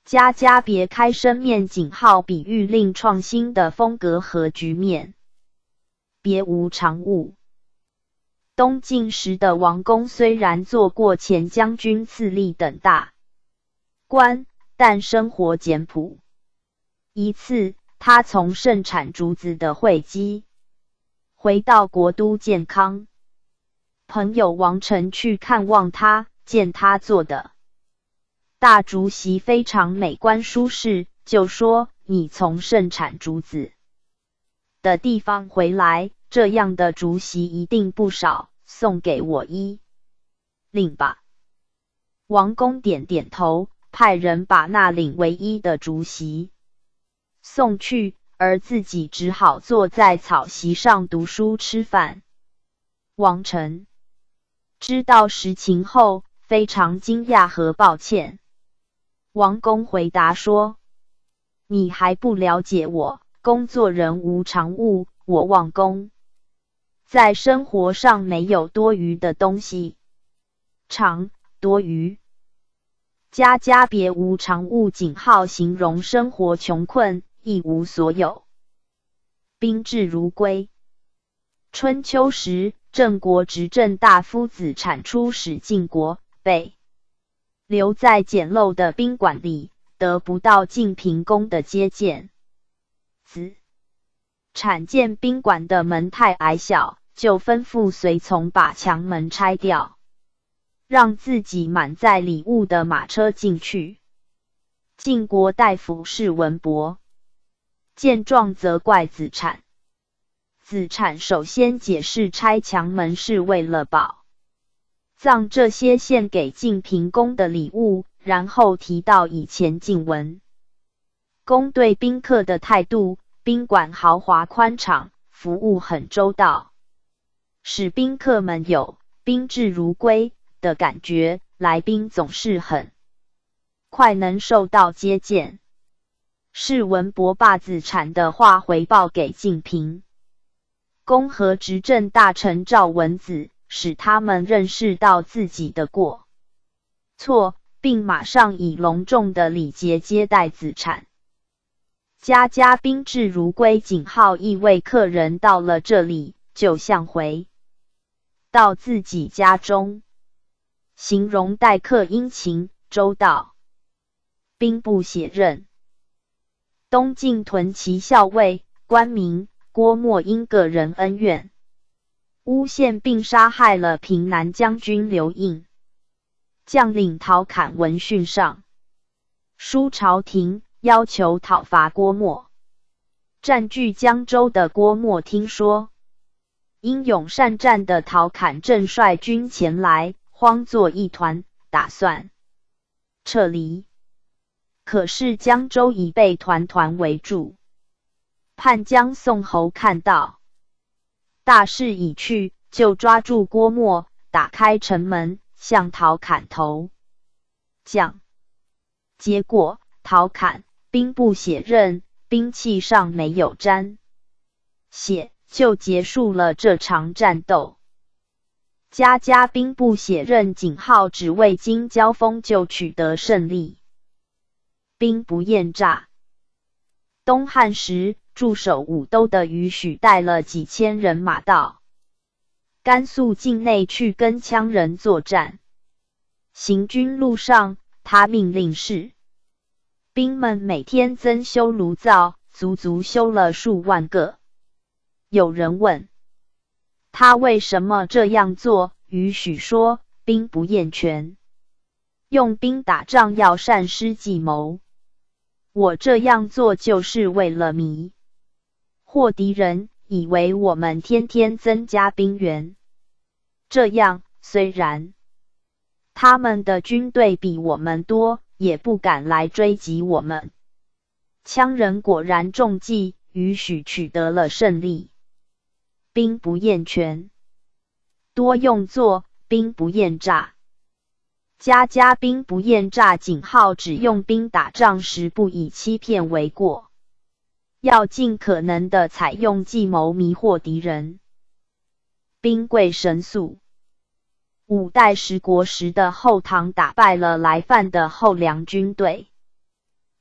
家家别开生面井号比喻另创新的风格和局面。别无长物。东晋时的王公虽然做过前将军、次吏等大官，但生活简朴。一次，他从盛产竹子的会稽回到国都建康，朋友王成去看望他，见他做的大竹席非常美观舒适，就说：“你从盛产竹子的地方回来，这样的竹席一定不少，送给我一领吧。”王公点点头，派人把那领唯一的竹席送去，而自己只好坐在草席上读书吃饭。王成知道实情后，非常惊讶和抱歉。王公回答说：“你还不了解我，工作人无常物，我王公在生活上没有多余的东西。常多余，家家别无常物，井号形容生活穷困，一无所有。兵至如归。”春秋时，郑国执政大夫子产出使晋国，被留在简陋的宾馆里，得不到晋平公的接见。子产见宾馆的门太矮小，就吩咐随从把墙门拆掉，让自己满载礼物的马车进去。晋国大夫士文伯见状责怪子产。子产首先解释拆墙门是为了保葬这些献给晋平公的礼物，然后提到以前晋文公对宾客的态度，宾馆豪华宽敞，服务很周到，使宾客们有宾至如归的感觉，来宾总是很快能受到接见。士文伯把子产的话回报给晋平公和执政大臣赵文子，使他们认识到自己的过错，并马上以隆重的礼节接待子产。家家宾至如归，井号意味客人到了这里，就像回到自己家中，形容待客殷勤周到。兵部写任。东晋屯骑校尉官名郭沫因个人恩怨，诬陷并杀害了平南将军刘应，将领陶侃闻讯上书朝廷，要求讨伐郭沫。占据江州的郭沫听说英勇善战的陶侃正率军前来，慌作一团，打算撤离。可是江州已被团团围住。叛将宋侯看到大势已去，就抓住郭沫，打开城门，向陶侃投降。结果陶侃兵不血刃，兵器上没有沾血，就结束了这场战斗。家家兵不血刃，井号只未经交锋就取得胜利。兵不厌诈。东汉时，驻守武都的于许带了几千人马到甘肃境内去跟羌人作战。行军路上，他命令士兵们每天增修炉灶，足足修了数万个。有人问他为什么这样做，于许说：兵不厌权，用兵打仗要善施计谋。我这样做就是为了迷惑敌人，以为我们天天增加兵源，这样虽然他们的军队比我们多，也不敢来追击我们。羌人果然中计，于许取得了胜利。兵不厌权，多用作，兵不厌诈。家家兵不厌诈，井号只用兵打仗时不以欺骗为过，要尽可能的采用计谋迷惑敌人。兵贵神速。五代十国时的后唐打败了来犯的后梁军队，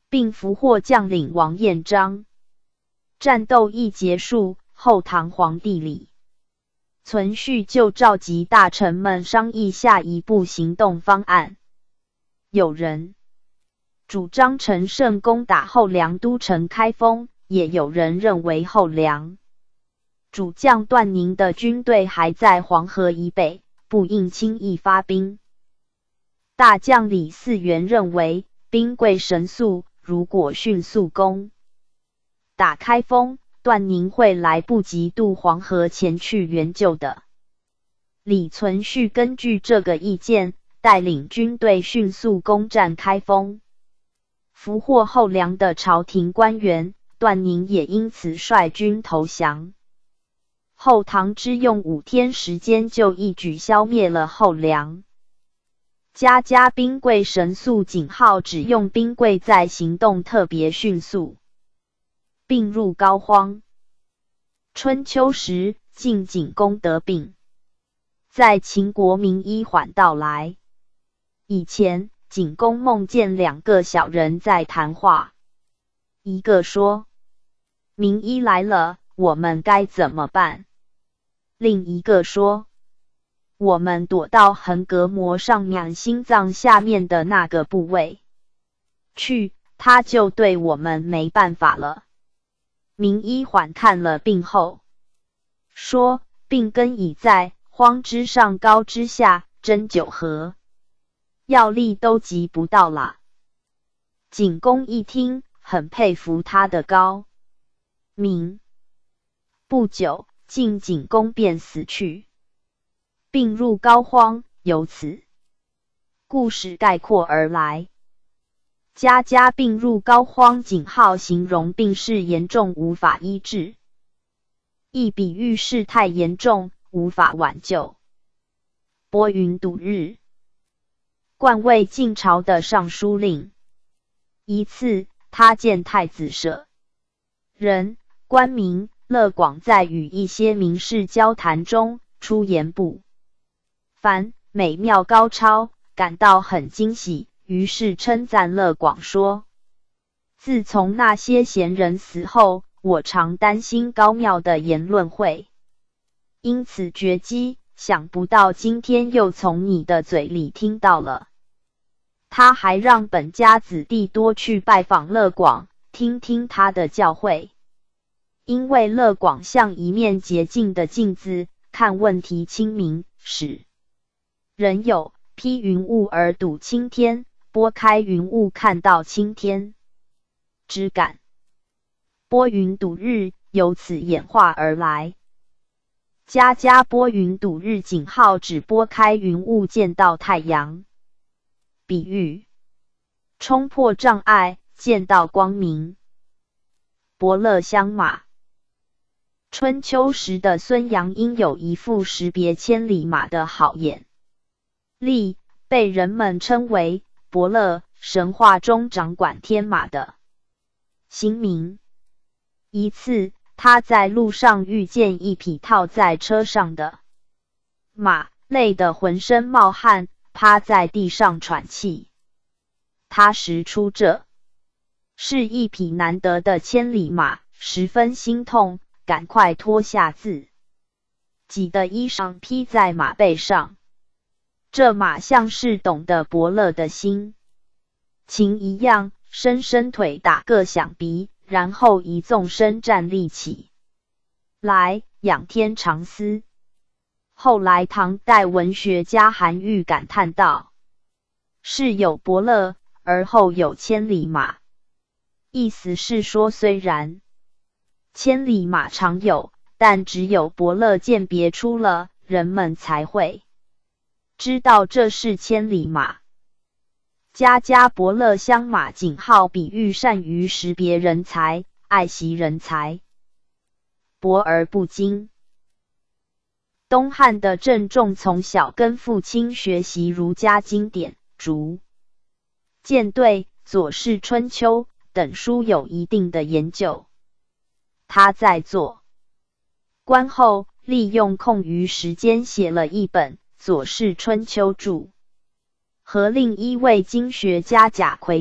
并俘获将领王彦章。战斗一结束，后唐皇帝李存勖就召集大臣们商议下一步行动方案。有人主张陈胜攻打后梁都城开封，也有人认为后梁主将段宁的军队还在黄河以北，不应轻易发兵。大将李嗣源认为，兵贵神速，如果迅速攻打开封，段宁会来不及渡黄河前去援救的。李存勖根据这个意见，带领军队迅速攻占开封，俘获后梁的朝廷官员，段宁也因此率军投降。后唐只用五天时间就一举消灭了后梁。家家兵贵神速警号只用兵贵在行动特别迅速，病入膏肓。春秋时，晋景公得病，在秦国名医缓到来以前，景公梦见两个小人在谈话，一个说：“名医来了，我们该怎么办？”另一个说：“我们躲到横膈膜上面心脏下面的那个部位去，他就对我们没办法了。”名医缓看了病后说：“病根已在，荒之上高之下，针灸和药力都及不到啦。”景公一听，很佩服他的高明。不久，晋景公便死去，病入膏肓，由此故事概括而来。家家病入膏肓，景号形容病势严重无法医治，亦比喻事态严重无法挽救。拨云堵日，冠为晋朝的尚书令。一次，他见太子舍人官名乐广在与一些名士交谈中出言不凡，美妙高超，感到很惊喜，于是称赞乐广说：“自从那些贤人死后，我常担心高妙的言论会因此绝迹，想不到今天又从你的嘴里听到了。”他还让本家子弟多去拜访乐广，听听他的教诲。因为乐广像一面洁净的镜子，看问题清明，使人有披云雾而睹青天，拨开云雾看到青天之感。拨云堵日由此演化而来。家家拨云堵日，景号指拨开云雾见到太阳，比喻冲破障碍，见到光明。伯乐相马。春秋时的孙阳因有一副识别千里马的好眼力，被人们称为伯乐，神话中掌管天马的新名。一次，他在路上遇见一匹套在车上的马，累得浑身冒汗，趴在地上喘气。他识出这是一匹难得的千里马，十分心痛，赶快脱下自己的衣裳披在马背上。这马像是懂得伯乐的心情一样，伸伸腿打个响鼻，然后一纵身站立起来，仰天长思。后来唐代文学家韩愈感叹道：“是有伯乐，而后有千里马。”意思是说，虽然千里马常有，但只有伯乐鉴别出了，人们才会知道这是千里马。家家伯乐相马，景号比喻善于识别人才，爱惜人才，博而不精。东汉的郑重从小跟父亲学习儒家经典，逐渐对《左氏春秋》等书有一定的研究。他在做官后，利用空余时间写了一本《左氏春秋注》，和另一位经学家贾逵的《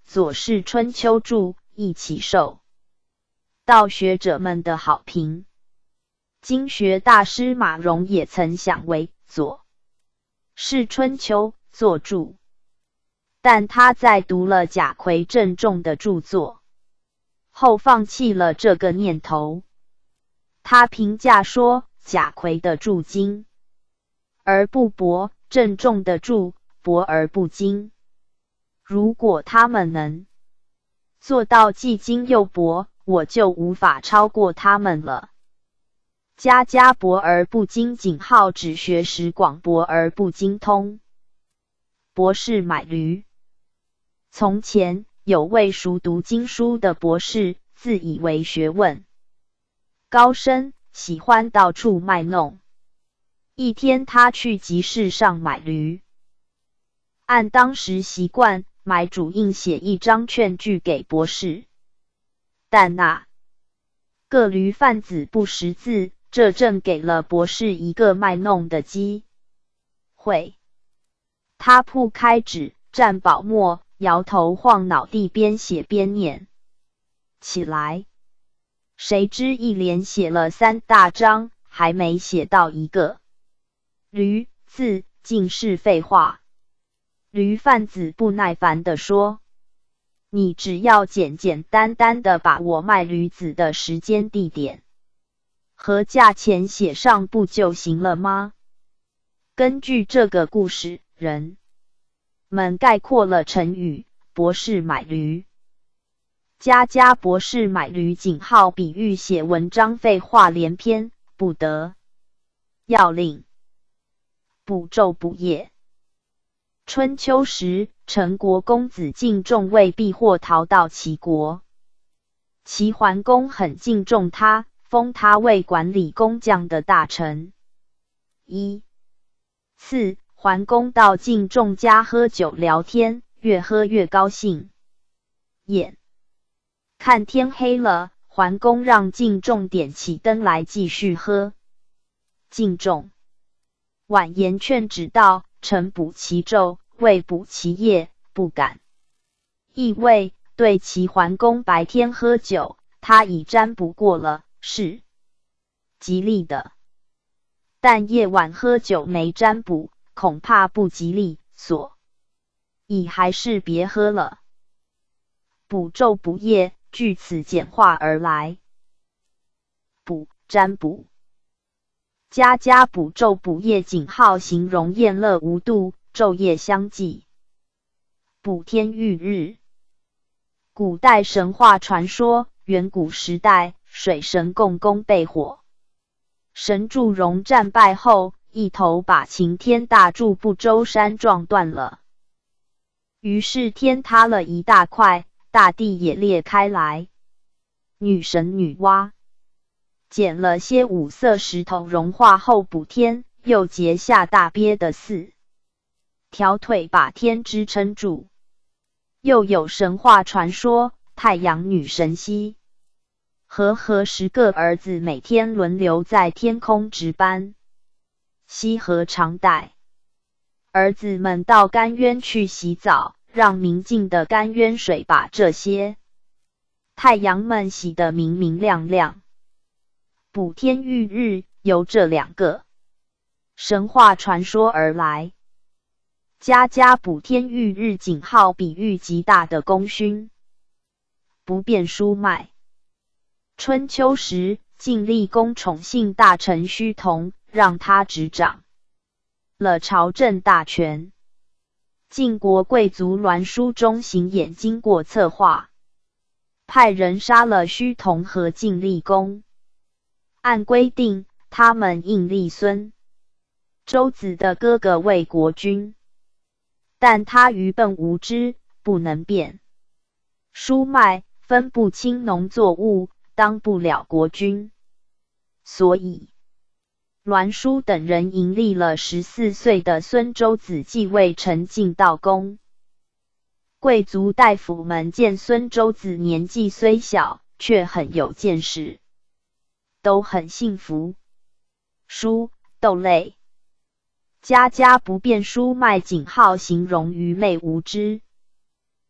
左氏春秋注》一起受到学者们的好评。经学大师马融也曾想为左氏春秋作注，但他在读了贾逵郑重的著作后放弃了这个念头。他评价说，贾逵的注精而不博，郑重的注博而不精。如果他们能做到既精又博，我就无法超过他们了。家家博而不精，井号只学识广，博而不精通。博士买驴。从前有位熟读经书的博士，自以为学问高深，喜欢到处卖弄。一天他去集市上买驴，按当时习惯，买主印写一张劝据给博士，但那个驴贩子不识字，这正给了博士一个卖弄的机会。他铺开纸，蘸宝墨，摇头晃脑地边写边念起来。谁知一连写了三大章，还没写到一个驴字，尽是废话。驴贩子不耐烦地说：“你只要简简单单地把我卖驴子的时间、地点和价钱写上不就行了吗？”根据这个故事，人们概括了成语博士买驴。家家博士买驴，井号比喻写文章废话连篇，不得要领，不昼不夜。春秋时，陈国公子敬重为避祸逃到齐国，齐桓公很敬重他，封他为管理工匠的大臣。一次，桓公到敬重家喝酒聊天，越喝越高兴。眼看天黑了，桓公让敬重点起灯来继续喝。敬重婉言劝止道：“臣补其昼，未补其夜，不敢。”意味对齐桓公白天喝酒，他已占卜过了，是吉利的；但夜晚喝酒没占卜，恐怕不吉利，所以还是别喝了。补昼补夜，据此简化而来。补占卜，家家补昼补夜，井号形容宴乐无度，昼夜相继。补天喻日，古代神话传说，远古时代，水神共工被火神祝融战败后，一头把擎天大柱不周山撞断了，于是天塌了一大块，大地也裂开来。女神女娲捡了些五色石头融化后补天，又结下大鳖的四条腿把天支撑住。又有神话传说，太阳女神羲和和十个儿子每天轮流在天空值班。羲和常带儿子们到甘渊去洗澡，让明净的甘渊水把这些太阳们洗得明明亮亮。补天喻日由这两个神话传说而来。家家补天喻日，井号比喻极大的功勋，不便书卖。春秋时，晋厉公宠幸大臣胥童，让他执掌了朝政大权。晋国贵族栾书中行演经过策划，派人杀了胥童和晋厉公。按规定，他们应立孙周子的哥哥为国君，但他愚笨无知，不能辨书脉，分不清农作物，当不了国君。所以栾书等人迎立了十四岁的孙周子继位成晋悼公。贵族大夫们见孙周子年纪虽小，却很有见识，都很信服。书豆类，家家不辨书脉，井号形容愚昧无知。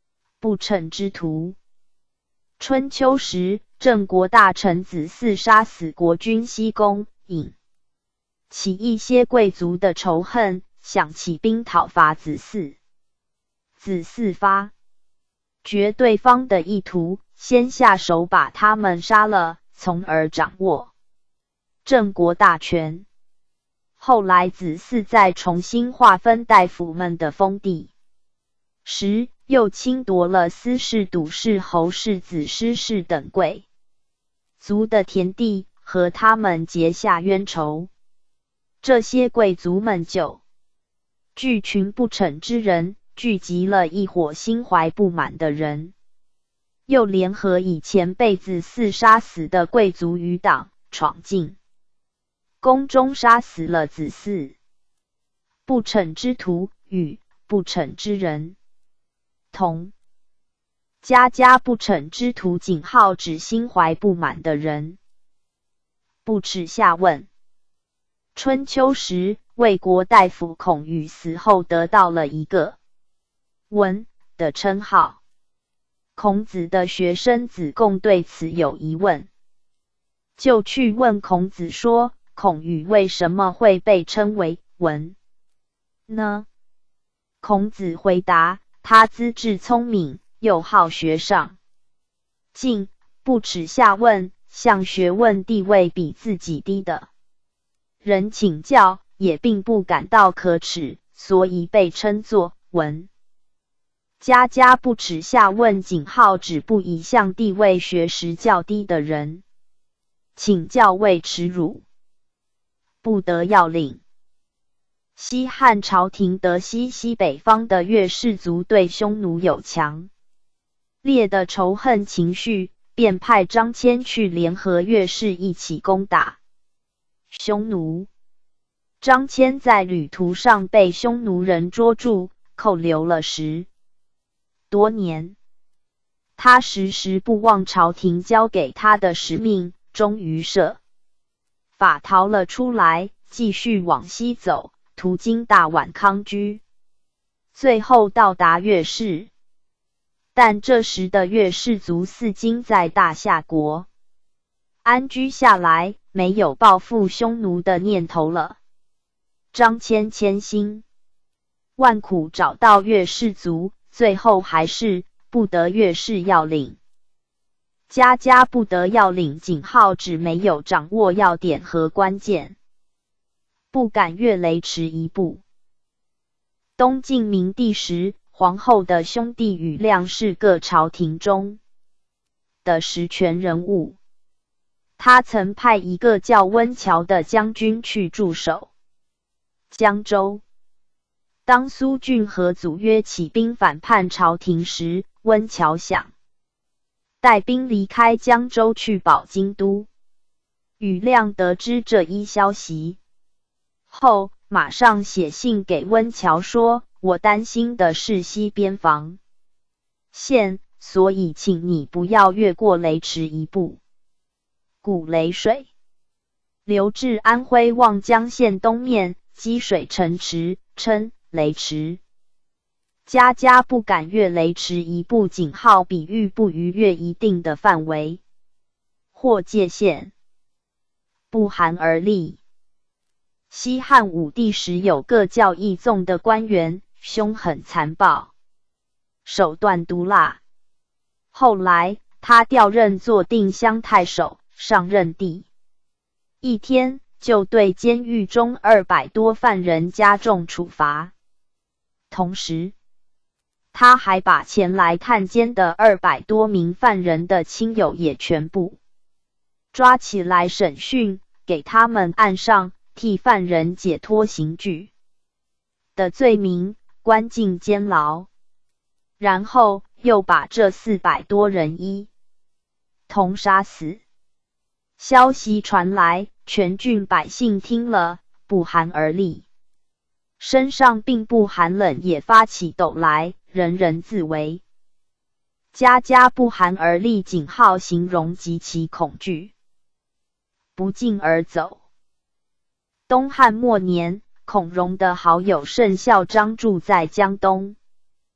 不逞之徒。春秋时，郑国大臣子嗣杀死国君西宫，引起一些贵族的仇恨，想起兵讨伐子嗣。子嗣发觉对方的意图，先下手把他们杀了，从而掌握郑国大权。后来子嗣再重新划分大夫们的封地时，又侵夺了司氏、笃氏、侯氏、子师氏等贵族的田地，和他们结下冤仇。这些贵族们就聚群不逞之人，聚集了一伙心怀不满的人，又联合以前被子嗣杀死的贵族余党，闯进宫中杀死了子嗣。不逞之徒与不逞之人同。家家不逞之徒井号指心怀不满的人。不耻下问。春秋时，魏国大夫孔禹死后得到了一个文的称号。孔子的学生子贡对此有疑问，就去问孔子说，孔禹为什么会被称为文呢？孔子回答，他资质聪明，又好学上进，不耻下问，向学问地位比自己低的人请教，也并不感到可耻，所以被称作文。家家不耻下问井号指不宜向地位学识较低的人请教为耻辱，不得要领。西汉朝廷德西西北方的越氏族对匈奴有强烈的仇恨情绪，便派张骞去联合越氏一起攻打匈奴。张骞在旅途上被匈奴人捉住，扣留了十多年。他时时不忘朝廷交给他的使命，终于设法逃了出来，继续往西走，途经大宛康居，最后到达越氏。但这时的越氏族似经在大夏国安居下来，没有报复匈奴的念头了。张骞千辛万苦找到越氏族，最后还是不得越氏要领。家家不得要领井号指没有掌握要点和关键，不敢越雷池一步。东晋明帝时，皇后的兄弟庾亮是各朝廷中的实权人物，他曾派一个叫温峤的将军去驻守江州。当苏峻和祖约起兵反叛朝廷时，温峤想带兵离开江州去保京都。庾亮得知这一消息后，马上写信给温峤说，我担心的是西边防线，所以请你不要越过雷池一步。古雷水流至安徽望江县东面，积水成池，称雷池。家家不敢越雷池一步井号比喻不逾越一定的范围或界限，不寒而栗。西汉武帝时有个叫义纵的官员，凶狠残暴，手段毒辣。后来他调任做定襄太守，上任第一天就对监狱中二百多犯人加重处罚。同时他还把前来探监的二百多名犯人的亲友也全部抓起来审讯，给他们按上替犯人解脱刑具的罪名，关进监牢。然后又把这四百多人一同杀死。消息传来，全郡百姓听了，不寒而栗，身上并不寒冷，也发起抖来，人人自危。家家不寒而栗井号形容极其恐惧，不胫而走。东汉末年，孔融的好友圣孝章住在江东，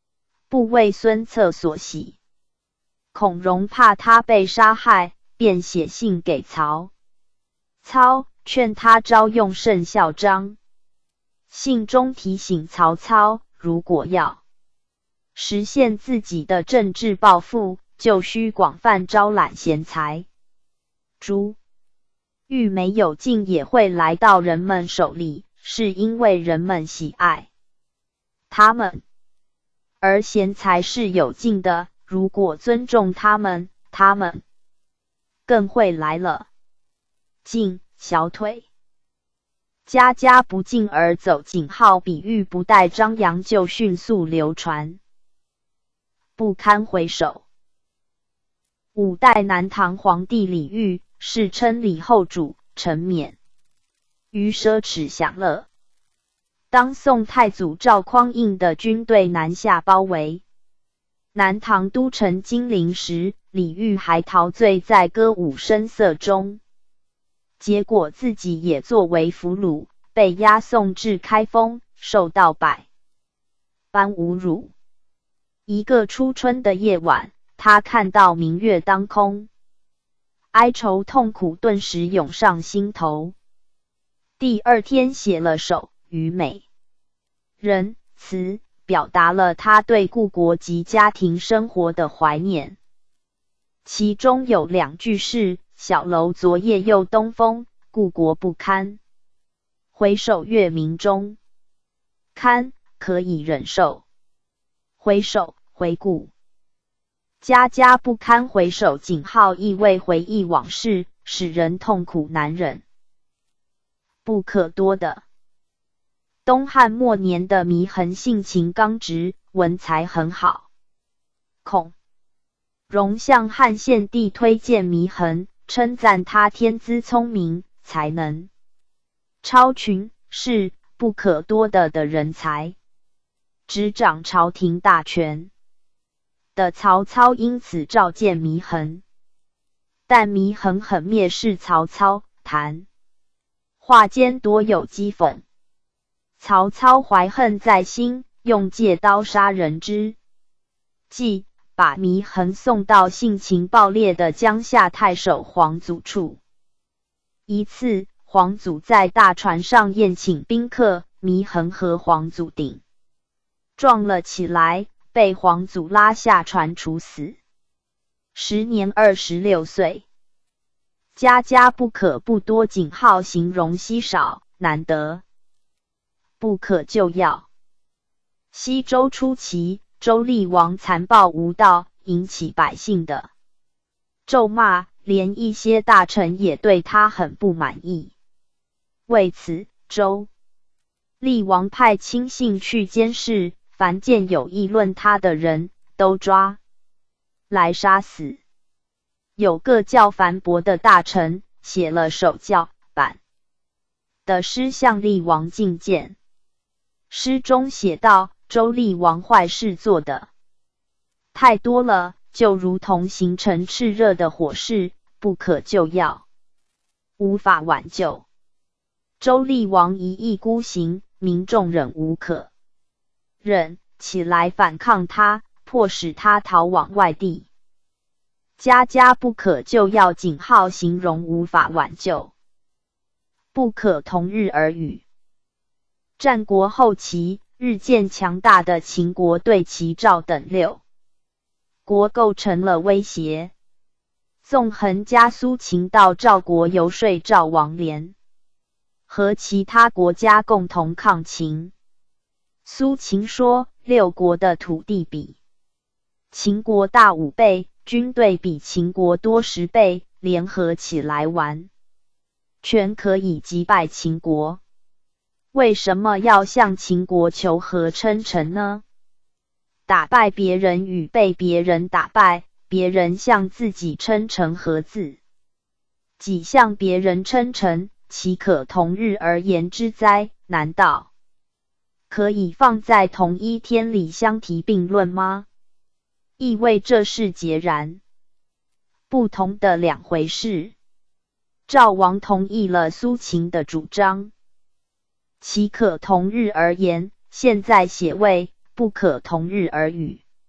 不为孙策所喜。孔融怕他被杀害，便写信给曹操，劝他朝用甚嚣张。信中提醒曹操，如果要实现自己的政治抱负，就需广泛招揽贤才。珠玉没有尽也会来到人们手里，是因为人们喜爱他们。而贤才是有尽的，如果尊重他们，他们更会来了。进小腿，家家不进而走，井号比喻不待张扬就迅速流传。不堪回首，五代南唐皇帝李煜世称李后主，沉湎于奢侈享乐。当宋太祖赵匡胤的军队南下包围南唐都城金陵时，李煜还陶醉在歌舞声色中，结果自己也作为俘虏，被押送至开封，受到百般侮辱。一个初春的夜晚，他看到明月当空，哀愁痛苦顿时涌上心头。第二天写了首虞美人词，表达了他对故国及家庭生活的怀念。其中有两句是：小楼昨夜又东风，故国不堪。回首月明中，堪可以忍受，回首回顾。家家不堪回首，井号意味回忆往事，使人痛苦难忍。不可多的。东汉末年的祢衡性情刚直，文才很好。孔融向汉献帝推荐祢衡，称赞他天资聪明，才能超群，是不可多得的人才。执掌朝廷大权的曹操因此召见祢衡，但祢衡很蔑视曹操，谈话间多有讥讽。曹操怀恨在心，用借刀杀人之计，把祢衡送到性情暴烈的江夏太守黄祖处。一次，黄祖在大船上宴请宾客，祢衡和黄祖顶撞了起来，被黄祖拉下船处死。时年二十六岁。家家不可不多，井号形容稀少难得，不可救药。西周初期，周厉王残暴无道，引起百姓的咒骂，连一些大臣也对他很不满意。为此，周厉王派亲信去监视，凡见有议论他的人，都抓来杀死。有个叫樊伯的大臣，写了首叫板的诗向厉王进谏。诗中写道：周厉王坏事做的太多了，就如同形成炽热的火势，不可救药，无法挽救。周厉王一意孤行，民众忍无可忍，起来反抗他，迫使他逃往外地。家家不可救药，井号形容无法挽救，不可同日而语。战国后期，日渐强大的秦国对齐赵等六国构成了威胁。纵横家苏秦到赵国游说赵王联和其他国家共同抗秦。苏秦说，六国的土地比秦国大五倍，军队比秦国多十倍，联合起来完全可以击败秦国。为什么要向秦国求和称臣呢？打败别人与被别人打败，别人向自己称臣何自己向别人称臣，岂可同日而言之哉？难道可以放在同一天里相提并论吗？意味这是截然不同的两回事。赵王同意了苏秦的主张，岂可同日而言？现在写为不可同日而语。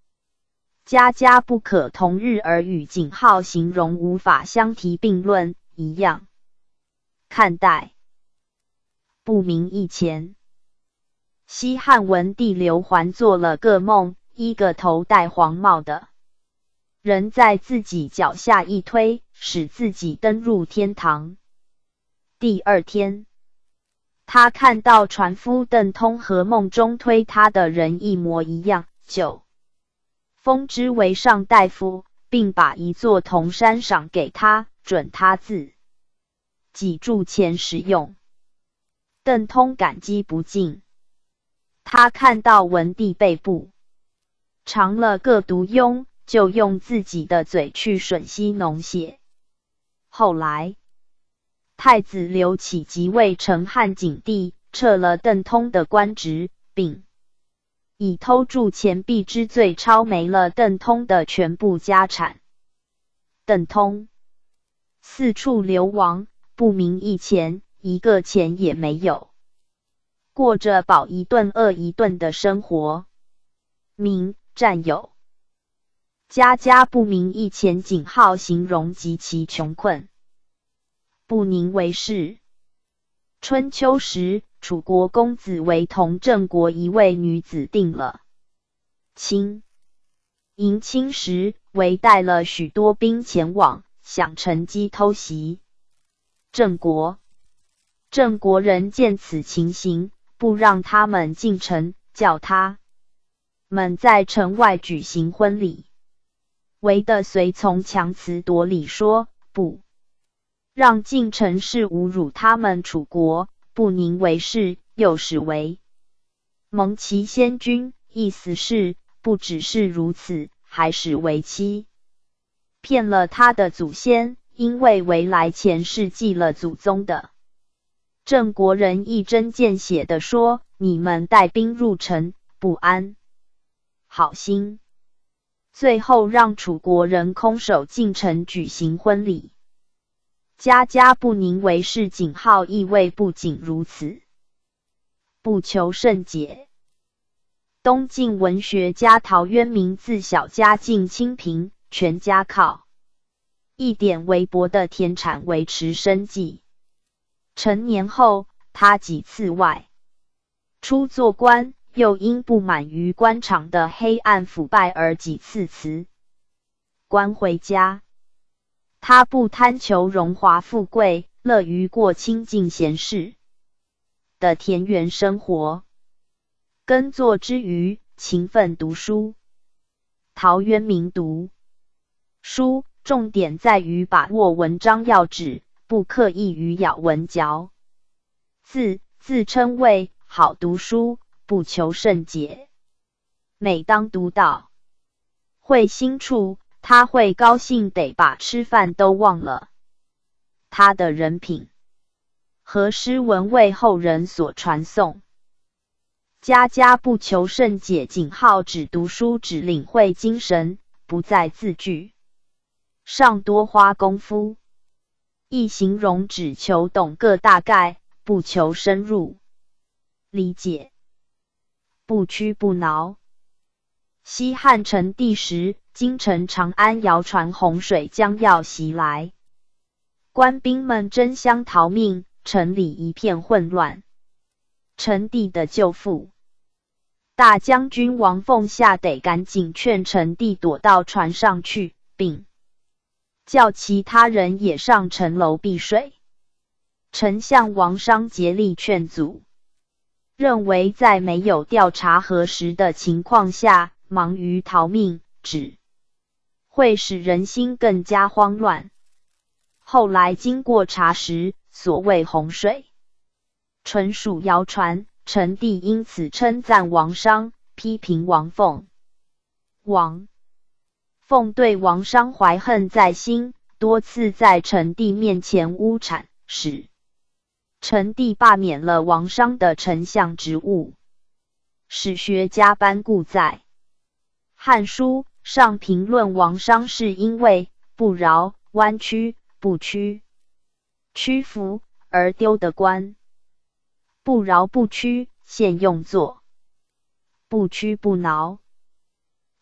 家家不可同日而语，井号形容无法相提并论，一样看待。不明以前，西汉文帝刘桓做了个梦，一个头戴黄帽的人在自己脚下一推，使自己登入天堂。第二天，他看到船夫邓通和梦中推他的人一模一样，就封之为上大夫，并把一座铜山赏给他，准他自己铸钱使用。邓通感激不尽。他看到文帝背部藏了个毒痈，就用自己的嘴去吮吸脓血。后来太子刘启即位成汉景帝，撤了邓通的官职，并以偷铸钱币之罪抄没了邓通的全部家产。邓通四处流亡，不明一钱，一个钱也没有，过着饱一顿饿一顿的生活。明占有家家不明一钱，井号形容极其穷困，不宁为氏。春秋时，楚国公子为同郑国一位女子定了亲。迎亲时，为带了许多兵前往，想乘机偷袭郑国。郑国人见此情形，不让他们进城，叫他们在城外举行婚礼。韦的随从强词夺理说，不让进城是侮辱他们楚国，不宁为氏，又使为蒙其先君，意思是不只是如此，还使为妻骗了他的祖先，因为韦来前是祭了祖宗的。郑国人一针见血地说，你们带兵入城，不安好心，最后让楚国人空手进城举行婚礼。家家不宁为氏，井号意味不仅如此，不求甚解。东晋文学家陶渊明自小家境清贫，全家靠一点微薄的田产维持生计。成年后，他几次外出做官，又因不满于官场的黑暗腐败而几次辞官回家。他不贪求荣华富贵，乐于过清静闲适的田园生活。耕作之余，勤奋读书。陶渊明读书重点在于把握文章要旨，不刻意于咬文嚼字，自称为好读书，不求甚解。每当读到会心处，他会高兴得把吃饭都忘了。他的人品和诗文为后人所传颂。家家不求甚解，井号只读书，只领会精神，不在字句上多花功夫。意形容只求懂个大概，不求深入理解，不屈不挠。西汉成帝时，京城长安谣传洪水将要袭来，官兵们争相逃命，城里一片混乱。成帝的舅父大将军王凤下得赶紧劝成帝躲到船上去，并叫其他人也上城楼避水。丞相王商竭力劝阻，认为在没有调查核实的情况下忙于逃命，只会使人心更加慌乱。后来经过查实，所谓洪水纯属谣传，成帝因此称赞王商，批评王凤。王凤对王商怀恨在心，多次在成帝面前污衊，使成帝罢免了王商的丞相职务。史学家班固在《汉书》上评论王商是因为不饶、弯曲、不屈、屈服而丢的官。不饶不屈，现用作不屈不挠。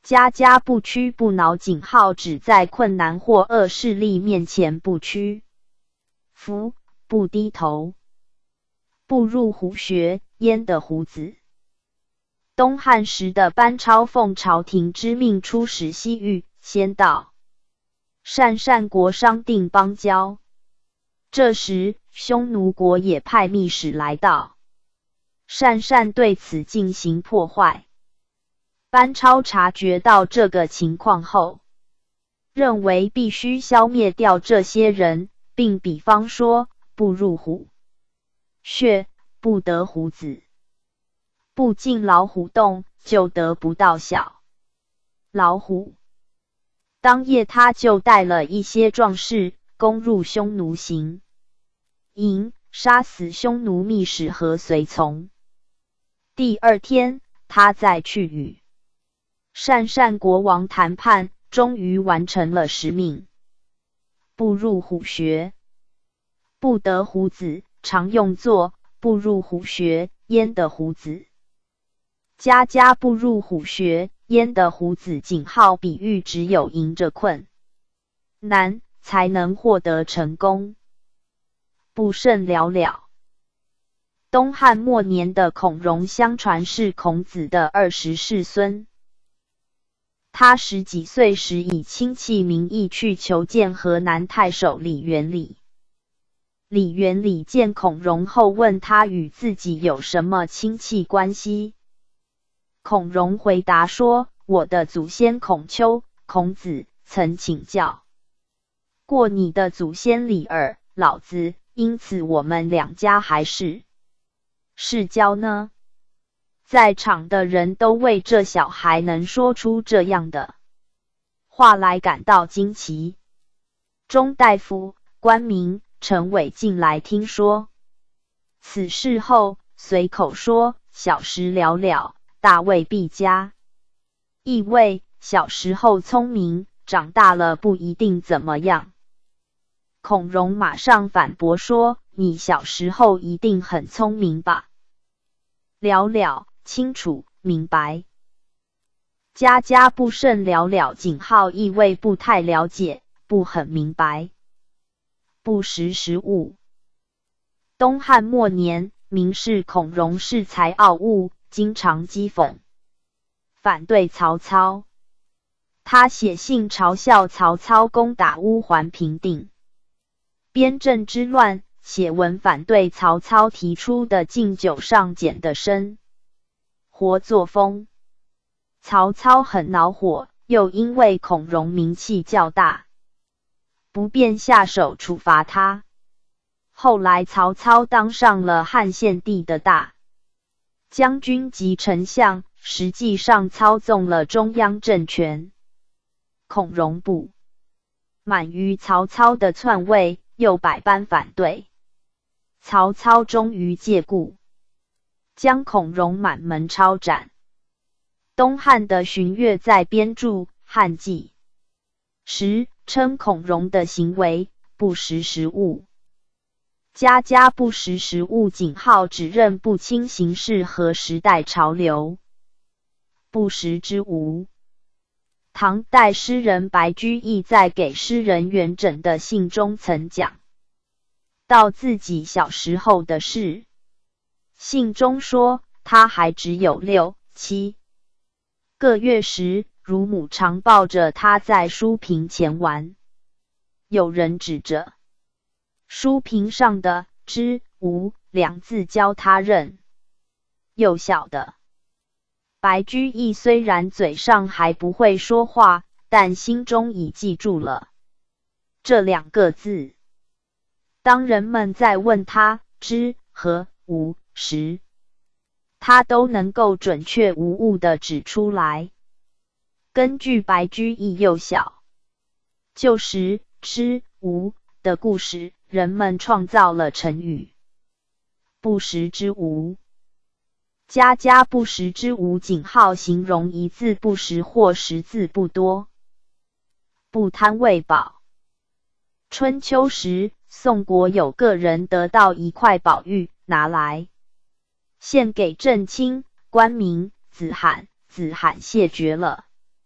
家家不屈不挠，井号只在困难或恶势力面前不屈服，不低头，不入虎穴，焉得虎子。东汉时的班超奉朝廷之命出使西域，先到鄯善国商定邦交。这时匈奴国也派密使来到鄯善，对此进行破坏。班超察觉到这个情况后，认为必须消灭掉这些人，并比方说：不入虎穴，不得虎子；不进老虎洞，就得不到小老虎。当夜他就带了一些壮士攻入匈奴行营，杀死匈奴密使和随从。第二天，他再去与鄯善国王谈判，终于完成了使命。不入虎穴，不得虎子，常用作不入虎穴，焉得虎子。家家不入虎穴，焉得虎子。井号比喻只有迎着困难才能获得成功，不甚了了。东汉末年的孔融，相传是孔子的二十世孙。他十几岁时以亲戚名义去求见河南太守李元礼。李元礼见孔融后，问他与自己有什么亲戚关系。孔融回答说：我的祖先孔丘，孔子曾请教过你的祖先李耳，老子，因此我们两家还是世交呢。在场的人都为这小孩能说出这样的话来感到惊奇。中大夫、官民、陈伟进来听说此事后，随口说：小时了了，大未必佳。意味小时候聪明，长大了不一定怎么样。孔融马上反驳说：你小时候一定很聪明吧？了了，清楚明白。家家不甚了了，井号意味不太了解，不很明白，不识时务。东汉末年，名士孔融恃才傲物，经常讥讽反对曹操。他写信嘲笑曹操攻打乌桓平定边镇之乱，写文反对曹操提出的敬酒上简的生活作风。曹操很恼火，又因为孔融名气较大，不便下手处罚他。后来曹操当上了汉献帝的大将军及丞相，实际上操纵了中央政权。孔融不满于曹操的篡位，又百般反对。曹操终于借故将孔融满门抄斩。东汉的荀悦在编著《汉纪》时，称孔融的行为不识时务。家家不识时务，井号只认不清形势和时代潮流，不识之无。唐代诗人白居易在给诗人元稹的信中曾讲到自己小时候的事。信中说，他还只有六七个月时，乳母常抱着他在书屏前玩。有人指着书屏上的之、无两字教他认。幼小的白居易虽然嘴上还不会说话，但心中已记住了这两个字。当人们在问他之和无时，他都能够准确无误地指出来。根据白居易幼小就识之无的故事，人们创造了成语不识之无。家家不识之无，井号形容一字不识或识字不多，不贪喂饱。春秋时，宋国有个人得到一块宝玉，拿来献给正卿、官民。子罕，子罕谢绝了。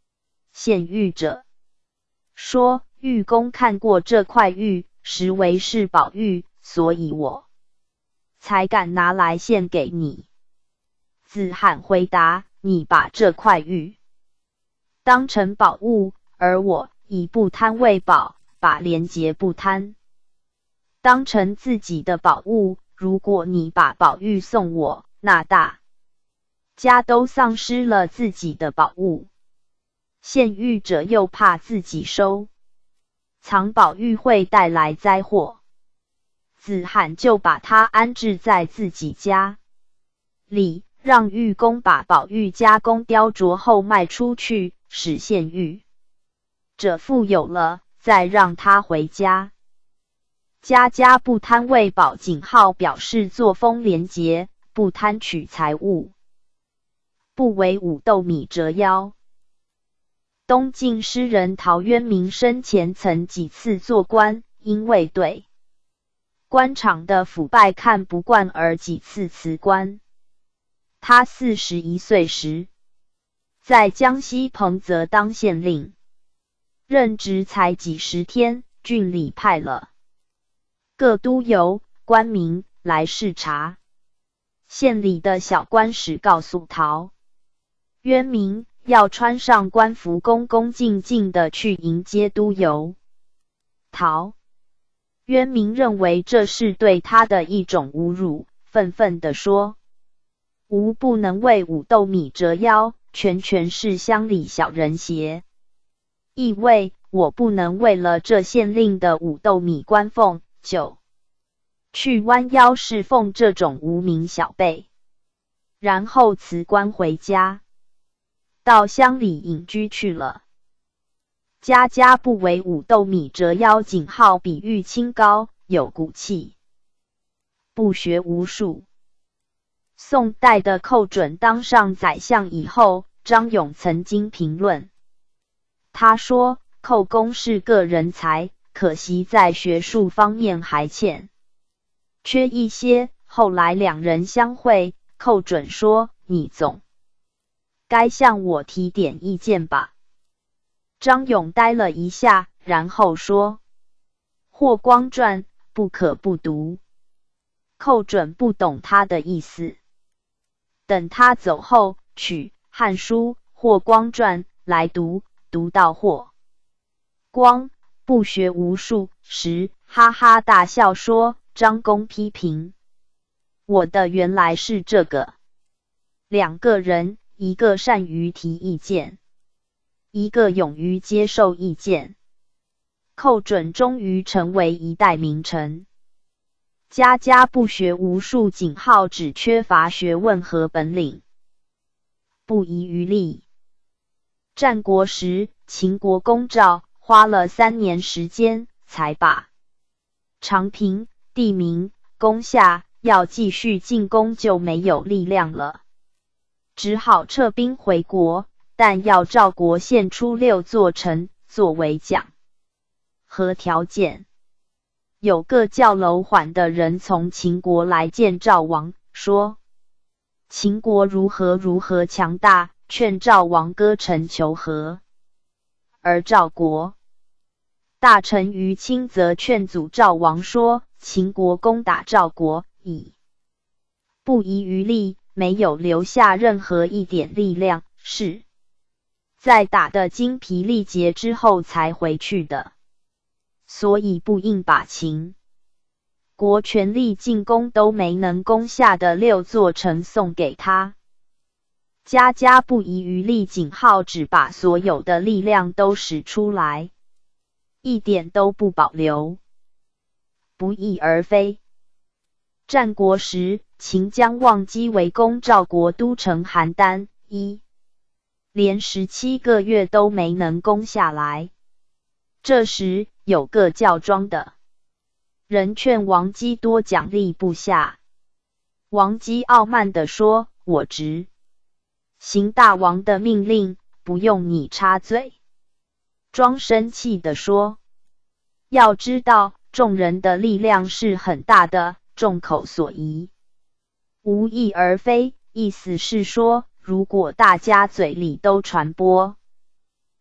献玉者说：玉公看过这块玉，实为是宝玉，所以我才敢拿来献给你。子罕回答：你把这块玉当成宝物，而我以不贪为宝，把廉洁不贪当成自己的宝物。如果你把宝玉送我，那大家都丧失了自己的宝物。献玉者又怕自己收藏宝玉会带来灾祸，子罕就把它安置在自己家里，让玉工把宝玉加工雕琢后卖出去，使献玉者富有了，再让他回家。家家不贪为宝井号表示作风廉洁，不贪取财物，不为五斗米折腰。东晋诗人陶渊明生前曾几次做官，因为对官场的腐败看不惯而几次辞官。他四十一岁时，在江西彭泽当县令，任职才几十天，郡里派了各督邮官民来视察。县里的小官使告诉陶渊明，要穿上官服，恭恭敬敬地去迎接督邮。陶渊明认为这是对他的一种侮辱，愤愤地说：吾不能为五斗米折腰，全全是乡里小人邪。意味我不能为了这县令的五斗米官俸，就去弯腰侍奉这种无名小辈。然后辞官回家，到乡里隐居去了。家家不为五斗米折腰井号比喻清高有骨气，不学无术。宋代的寇准当上宰相以后，张勇曾经评论，他说：寇公是个人才，可惜在学术方面还欠缺一些。后来两人相会，寇准说：你总该向我提点意见吧。张勇呆了一下，然后说：霍光传不可不读。寇准不懂他的意思，等他走后，取《汉书·霍光传》来读，读到霍光不学无术时，哈哈大笑说：张公批评我的原来是这个。两个人，一个善于提意见，一个勇于接受意见。寇准终于成为一代名臣。家家不学无术井号只缺乏学问和本领，不遗余力。战国时，秦国公赵花了三年时间才把长平、地名攻下，要继续进攻就没有力量了，只好撤兵回国，但要赵国献出六座城作为讲和条件。有个叫楼缓的人从秦国来见赵王，说秦国如何如何强大，劝赵王割城求和。而赵国大臣于卿则劝阻赵王说，秦国攻打赵国已不遗余力，没有留下任何一点力量，是在打得精疲力竭之后才回去的，所以不应把秦国全力进攻都没能攻下的六座城送给他。家家不遗余力井号只把所有的力量都使出来，一点都不保留，不翼而飞。战国时，秦将忘机围攻赵国都城邯郸，一连十七个月都没能攻下来。这时有个叫庄的人劝王姬多奖励部下，王姬傲慢地说：我执行大王的命令，不用你插嘴。庄生气地说：要知道众人的力量是很大的，众口所疑，无翼而飞，意思是说，如果大家嘴里都传播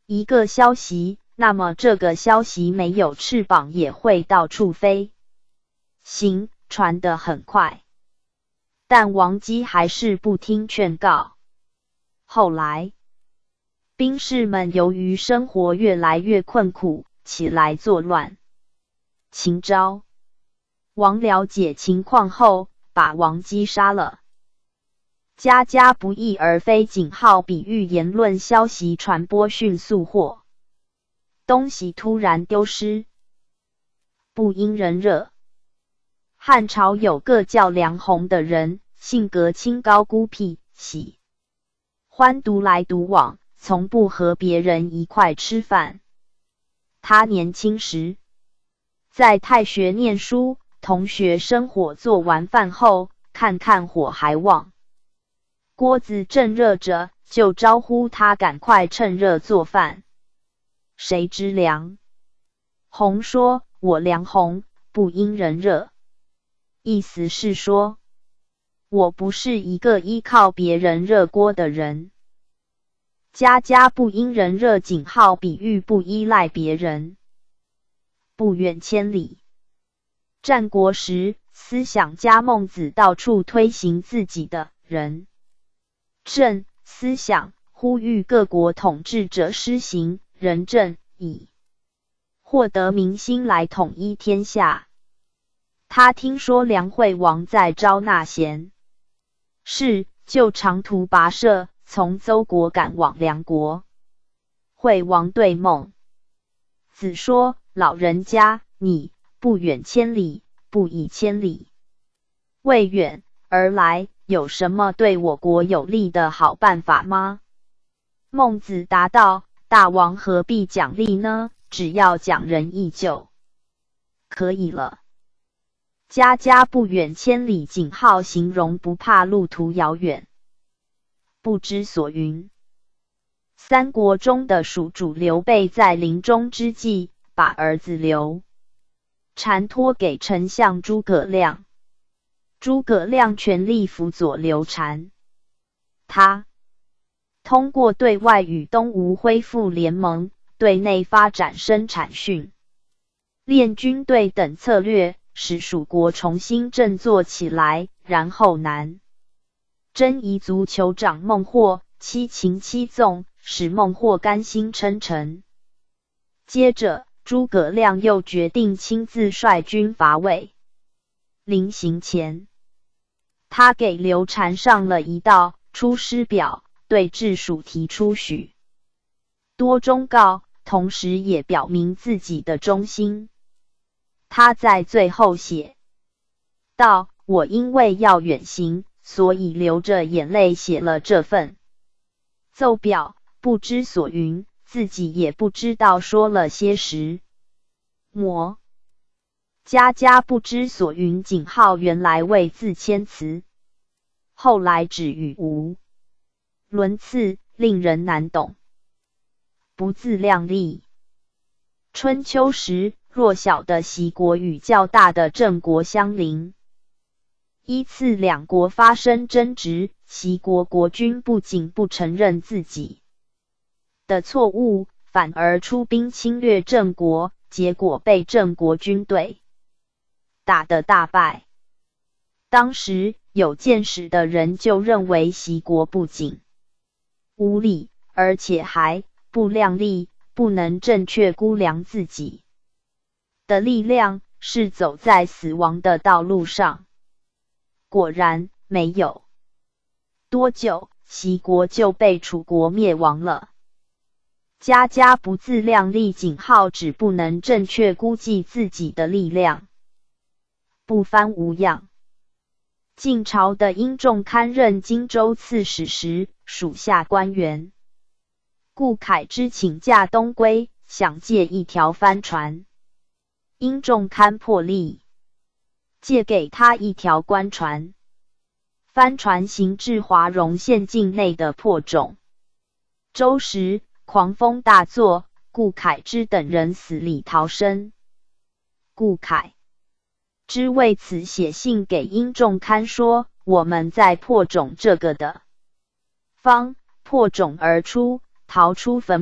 一个消息，那么这个消息没有翅膀也会到处飞行，传得很快。但王姬还是不听劝告。后来，兵士们由于生活越来越困苦，起来作乱。秦昭王了解情况后，把王姬杀了。家家不议而非警号比喻言论消息传播迅速或东西突然丢失，不因人热。汉朝有个叫梁鸿的人，性格清高孤僻，喜欢独来独往，从不和别人一块吃饭。他年轻时在太学念书，同学生火做完饭后，看看火还旺，锅子正热着，就招呼他赶快趁热做饭。谁知梁鸿说：“我梁鸿不因人热。”意思是说，我不是一个依靠别人热锅的人。家家不因人热警号比喻不依赖别人，不远千里。战国时，思想家孟子到处推行自己的仁政思想，呼吁各国统治者施行仁政，以获得民心来统一天下。他听说梁惠王在招纳贤士，就长途跋涉，从邹国赶往梁国。惠王对孟子说：“老人家，你不远千里，不以千里为远而来，有什么对我国有利的好办法吗？”孟子答道：“大王何必奖励呢？只要讲仁义就可以了。”家家不远千里警号形容不怕路途遥远，不知所云。三国中的蜀主刘备在临终之际，把儿子刘禅托给丞相诸葛亮。诸葛亮全力辅佐刘禅，他通过对外与东吴恢复联盟，对内发展生产训练军队等策略，使蜀国重新振作起来。然后南征夷族酋长孟获，七擒七纵，使孟获甘心称臣。接着诸葛亮又决定亲自率军伐魏。临行前，他给刘禅上了一道出师表，对治蜀提出许多忠告，同时也表明自己的忠心。他在最后写道：“我因为要远行，所以流着眼泪写了这份奏表，不知所云，自己也不知道说了些什么。”家家不知所云警号原来为自谦辞，后来只语无伦次，令人难懂，不自量力。春秋时，弱小的齐国与较大的郑国相邻，依次两国发生争执，齐国国君不仅不承认自己的错误，反而出兵侵略郑国，结果被郑国军队打得大败。当时有见识的人就认为齐国不仅无礼，而且还不量力，不能正确估量自己的力量，是走在死亡的道路上。果然，没有多久，齐国就被楚国灭亡了。家家不自量力警号指不能正确估计自己的力量，不番无恙。晋朝的殷仲堪任荆州刺史时，属下官员顾恺之请假东归，想借一条帆船。殷仲堪破例借给他一条官船，帆船行至华容县境内的破冢州时，狂风大作，顾恺之等人死里逃生。顾恺之为此写信给殷仲堪说：“我们在破冢这个的方破冢而出，逃出坟墓，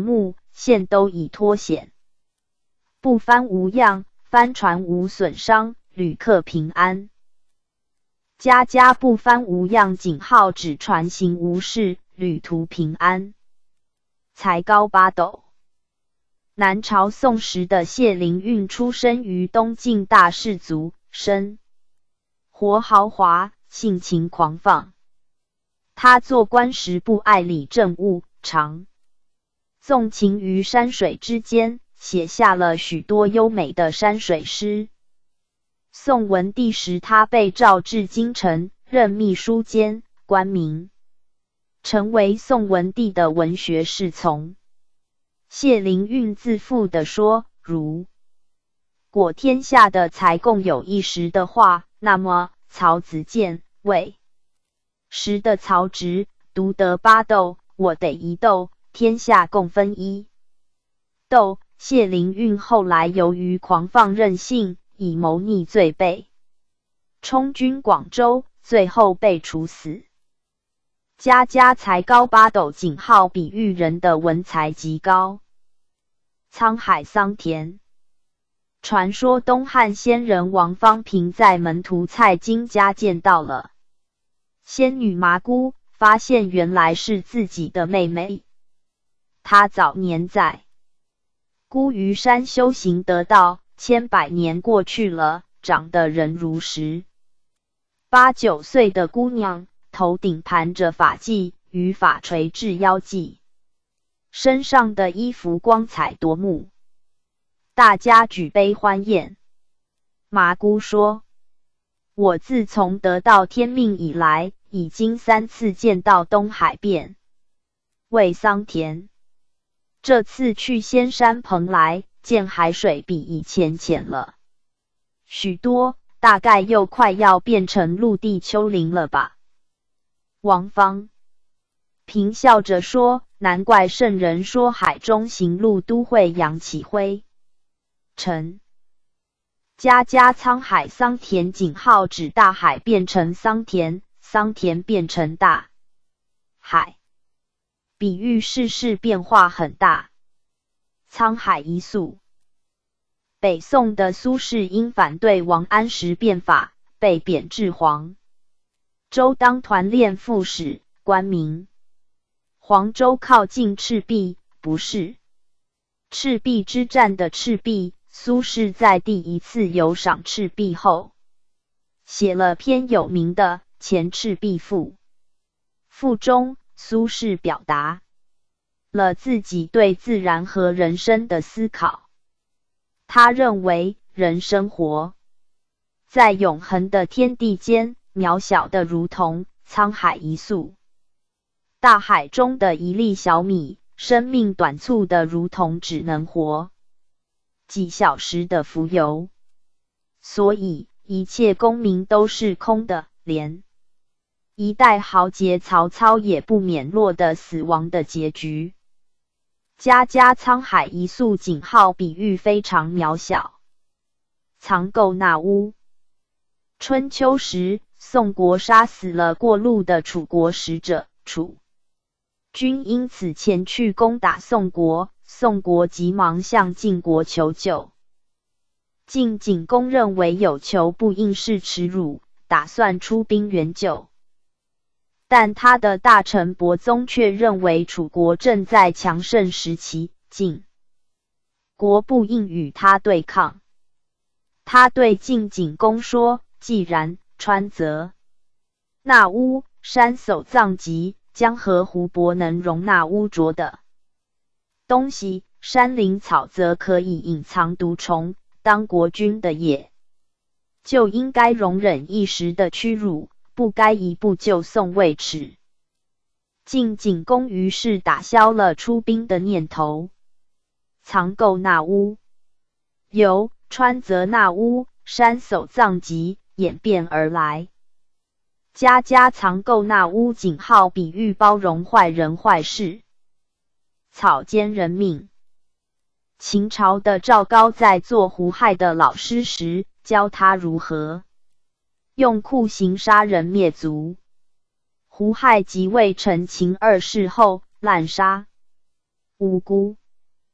现都已脱险。不帆无恙，帆船无损伤，旅客平安。家家不帆无恙，警号指船行无事，旅途平安。才高八斗。南朝宋时的谢灵运出生于东晋大氏族，生活豪华，性情狂放。他做官时不爱理政务，常纵情于山水之间，写下了许多优美的山水诗。宋文帝时，他被召至京城，任秘书监，官名，成为宋文帝的文学侍从。谢灵运自负地说，如果天下的才共有一时的话，那么曹子建、魏时的曹植独得八斗，我得一斗，天下共分一斗。谢灵运后来由于狂放任性，以谋逆罪被充军广州，最后被处死。家家才高八斗，警号比喻人的文才极高。沧海桑田。传说东汉仙人王方平在门徒蔡京家见到了仙女麻姑，发现原来是自己的妹妹。他早年在孤屿山修行得道，千百年过去了，长得人如石。八九岁的姑娘，头顶盘着发髻，羽发垂至腰际，身上的衣服光彩夺目，大家举杯欢宴。麻姑说，我自从得到天命以来，已经三次见到东海变为桑田，这次去仙山蓬莱，见海水比以前浅了许多，大概又快要变成陆地丘陵了吧。王方平笑着说，难怪圣人说海中行路都会扬起灰尘。家家沧海桑田，警号指大海变成桑田，桑田变成大海，比喻世事变化很大。沧海一粟。北宋的苏轼因反对王安石变法，被贬至黄州当团练副使，官名。黄州靠近赤壁，不是赤壁之战的赤壁。苏轼在第一次游赏赤壁后，写了篇有名的《前赤壁赋》。赋中，苏轼表达了自己对自然和人生的思考。他认为，人生活在永恒的天地间，渺小的如同沧海一粟，大海中的一粒小米，生命短促的如同只能活几小时的浮游。所以一切功名都是空的，连一代豪杰曹操也不免落得死亡的结局。家家沧海一粟，警号比喻非常渺小。藏垢纳乌。春秋时，宋国杀死了过路的楚国使者，楚军因此前去攻打宋国，宋国急忙向晋国求救。晋景公认为有求不应是耻辱，打算出兵援救。但他的大臣伯宗却认为楚国正在强盛时期，晋国不应与他对抗。他对晋景公说，既然川泽纳乌，山守藏棘，江河湖泊能容纳污浊的东西，山林草则可以隐藏毒虫，当国君的也就应该容忍一时的屈辱，不该一步就送未迟。晋景公于是打消了出兵的念头。藏垢纳乌由川泽纳乌，山守藏棘演变而来。家家藏垢纳乌，警号比喻包容坏人坏事，草菅人命。秦朝的赵高在做胡亥的老师时，教他如何用酷刑杀人灭族。胡亥即位成秦二世后，滥杀无辜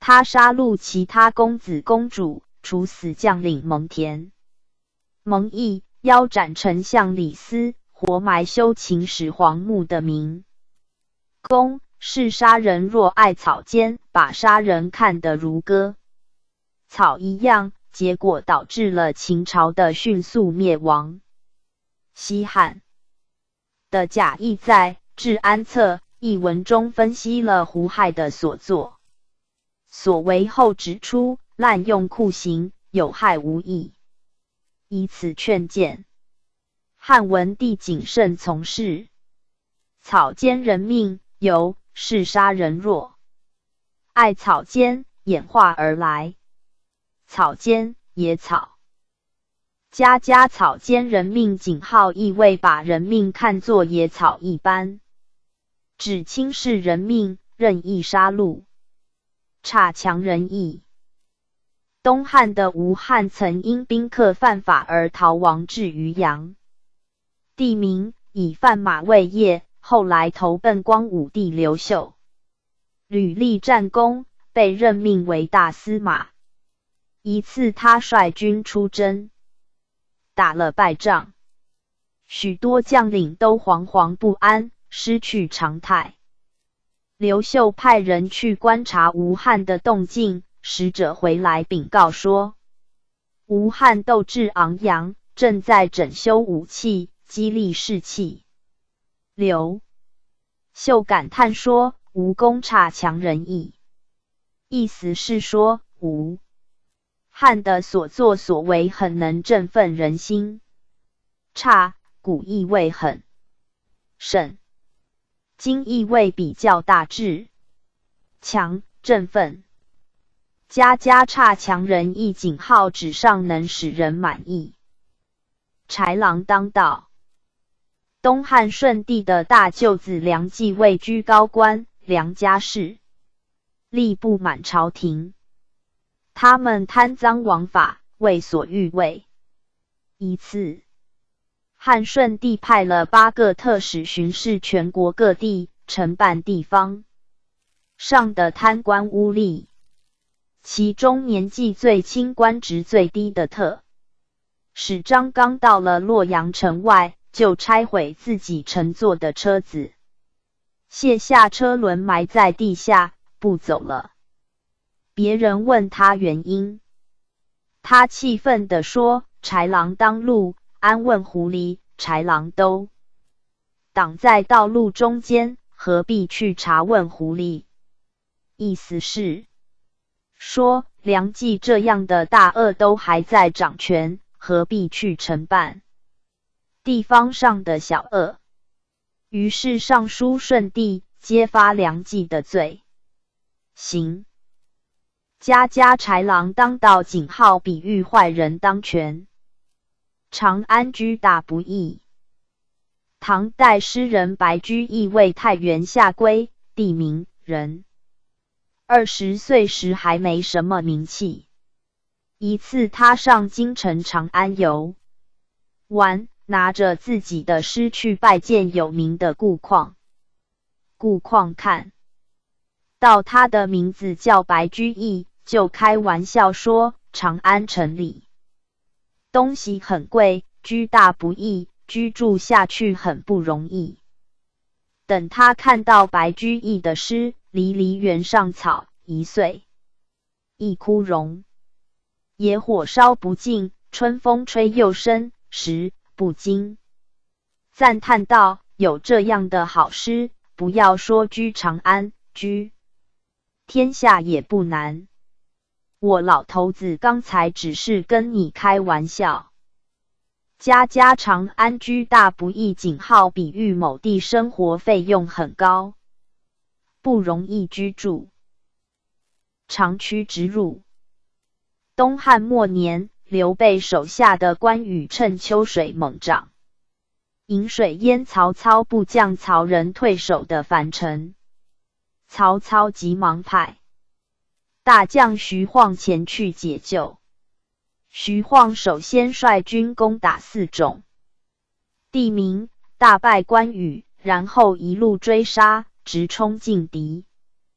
他杀戮其他公子公主，处死将领蒙恬、蒙毅，腰斩丞相李斯，活埋修秦始皇墓的明公。是杀人若爱草间，把杀人看得如割草一样，结果导致了秦朝的迅速灭亡。西汉的贾谊在《治安策》一文中分析了胡亥的所作所为后指出，滥用酷刑，有害无益，以此劝谏汉文帝谨慎从事。草菅人命，由是杀人若爱草菅演化而来。草菅野草，家家草菅人命井号意味把人命看作野草一般，指轻视人命，任意杀戮，差强人意。东汉的吴汉曾因宾客犯法而逃亡至渔阳，地名以贩马为业，后来投奔光武帝刘秀，屡立战功，被任命为大司马。一次他率军出征，打了败仗，许多将领都惶惶不安，失去常态。刘秀派人去观察吴汉的动静，使者回来禀告说，吴汉斗志昂扬，正在整修武器，激励士气。刘秀感叹说，吴公差强人意，意思是说吴汉的所作所为很能振奋人心。差古意味很甚，今意味比较大致。强振奋，家家差强人意井号纸上能使人满意。豺狼当道。东汉顺帝的大舅子梁冀位居高官，梁家氏力不满朝廷，他们贪赃枉法，为所欲为。一次，汉顺帝派了八个特使巡视全国各地，承办地方上的贪官污吏，其中年纪最轻、官职最低的特使张刚到了洛阳城外，就拆毁自己乘坐的车子，卸下车轮埋在地下，不走了。别人问他原因，他气愤地说，豺狼当路，安问狐狸，豺狼都挡在道路中间，何必去查问狐狸？意思是说，梁冀这样的大鳄都还在掌权，何必去承办地方上的小鳄？于是上书顺帝，揭发梁冀的罪行。家家豺狼当道井号比喻坏人当权，常安居大不易。唐代诗人白居易为太原下归，地名人。二十岁时还没什么名气，一次他上京城长安游玩，拿着自己的诗去拜见有名的顾况。顾况看到他的名字叫白居易，就开玩笑说，长安城里东西很贵，居大不易，居住下去很不容易。等他看到白居易的诗，离离原上草，一岁一枯荣，野火烧不尽，春风吹又生，时不禁赞叹道，有这样的好诗，不要说居长安，居天下也不难。我老头子刚才只是跟你开玩笑。家家长安居大不易井号比喻某地生活费用很高，不容易居住。长驱直入。东汉末年，刘备手下的关羽趁秋水猛涨，引水淹曹操部将曹仁退守的樊城。曹操急忙派大将徐晃前去解救。徐晃首先率军攻打四种地名，大败关羽，然后一路追杀，直冲劲敌。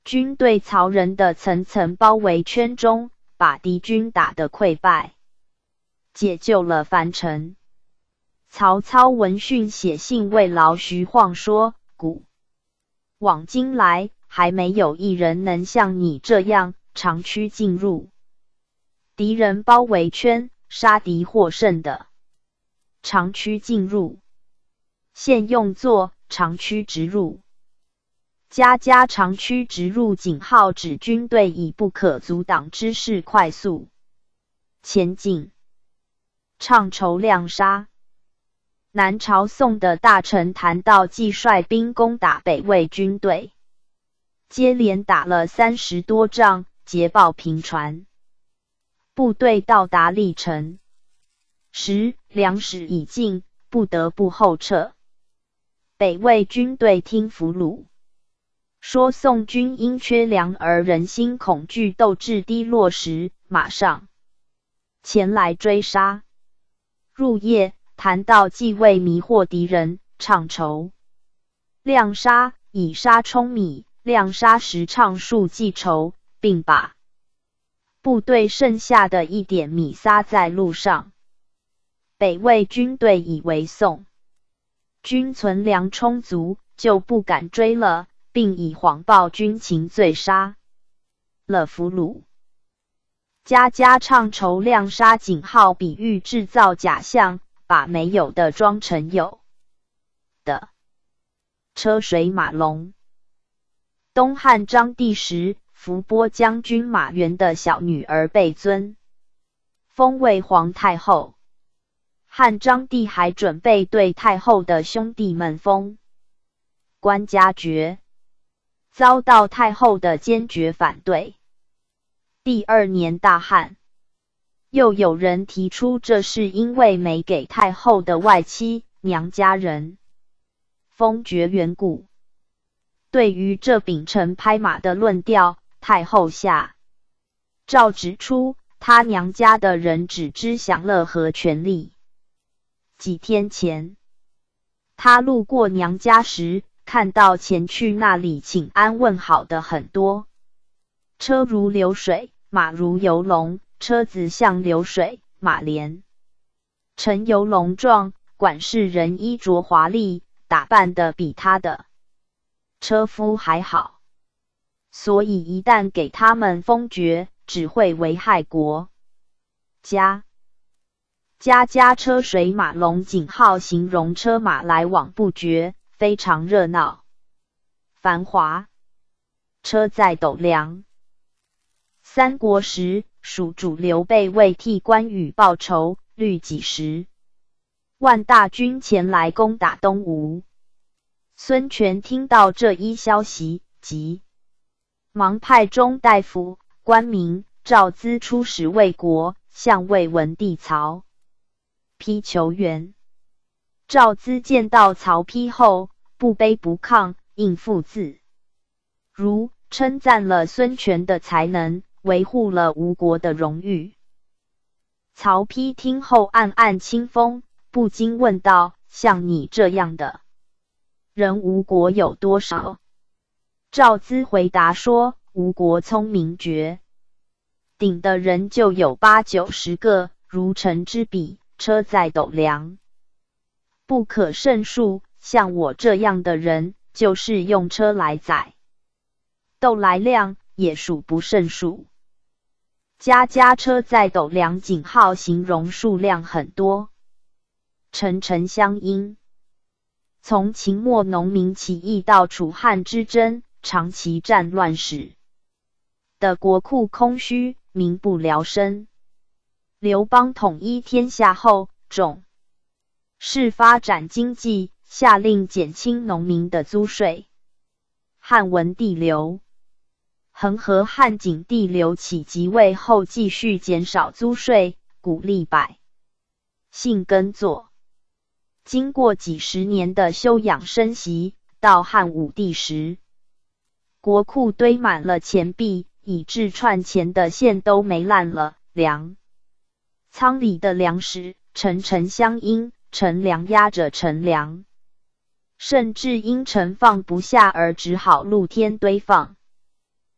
军队曹仁的层层包围圈中，把敌军打得溃败，解救了樊城。曹操闻讯写信慰劳徐晃说：“古往今来，还没有一人能像你这样长驱进入敌人包围圈，杀敌获胜的。长驱进入，现用作长驱直入。家家长驱直入警号指军队以不可阻挡之势快速前进，唱筹量杀。”南朝宋的大臣谭道济率兵攻打北魏军队，接连打了三十多仗，捷报频传。部队到达历城时，粮食已尽，不得不后撤。北魏军队听俘虏说宋军因缺粮而人心恐惧，斗志低落时，马上前来追杀。入夜，谭道济为迷惑敌人，唱筹量杀，以沙充米，量杀时唱数计筹，并把部队剩下的一点米撒在路上。北魏军队以为宋军存粮充足，就不敢追了，并以谎报军情罪杀了俘虏。家家唱筹量杀警号比喻制造假象，把没有的装成有的。车水马龙。东汉章帝时，伏波将军马援的小女儿被尊封为皇太后。汉章帝还准备对太后的兄弟们封官加爵，遭到太后的坚决反对。第二年大旱，又有人提出这是因为没给太后的外戚娘家人封爵缘故。对于这秉承拍马的论调，太后下诏指出，他娘家的人只知享乐和权力。几天前，他路过娘家时，看到前去那里请安问好的很多，车如流水，马如游龙，车子像流水，马连成游龙状，管事人衣着华丽，打扮得比他的车夫还好，所以一旦给他们封爵，只会危害国家。家家车水马龙警号形容车马来往不绝，非常热闹繁华。车载斗量。三国时，蜀主刘备为替关羽报仇，率几十万大军前来攻打东吴。孙权听到这一消息，即忙派中大夫关明、赵咨出使魏国，向魏文帝曹丕求援。赵咨见到曹丕后，不卑不亢，应付自如，称赞了孙权的才能，维护了吴国的荣誉。曹丕听后暗暗清风，不禁问道：像你这样的人，吴国有多少？赵咨回答说：吴国聪明绝顶的人就有八九十个，如城之比，车载斗量，不可胜数。像我这样的人，就是用车来载斗来量，也数不胜数。家家车载斗量警号形容数量很多，层层相因。从秦末农民起义到楚汉之争，长期战乱使的国库空虚，民不聊生。刘邦统一天下后，重视发展经济，下令减轻农民的租税。汉文帝刘恒和汉景帝刘启即位后，继续减少租税，鼓励百姓耕作。经过几十年的休养生息，到汉武帝时，国库堆满了钱币，以致串钱的线都没烂了。粮仓里的粮食层层相因，陈粮压着陈粮，甚至因盛放不下而只好露天堆放。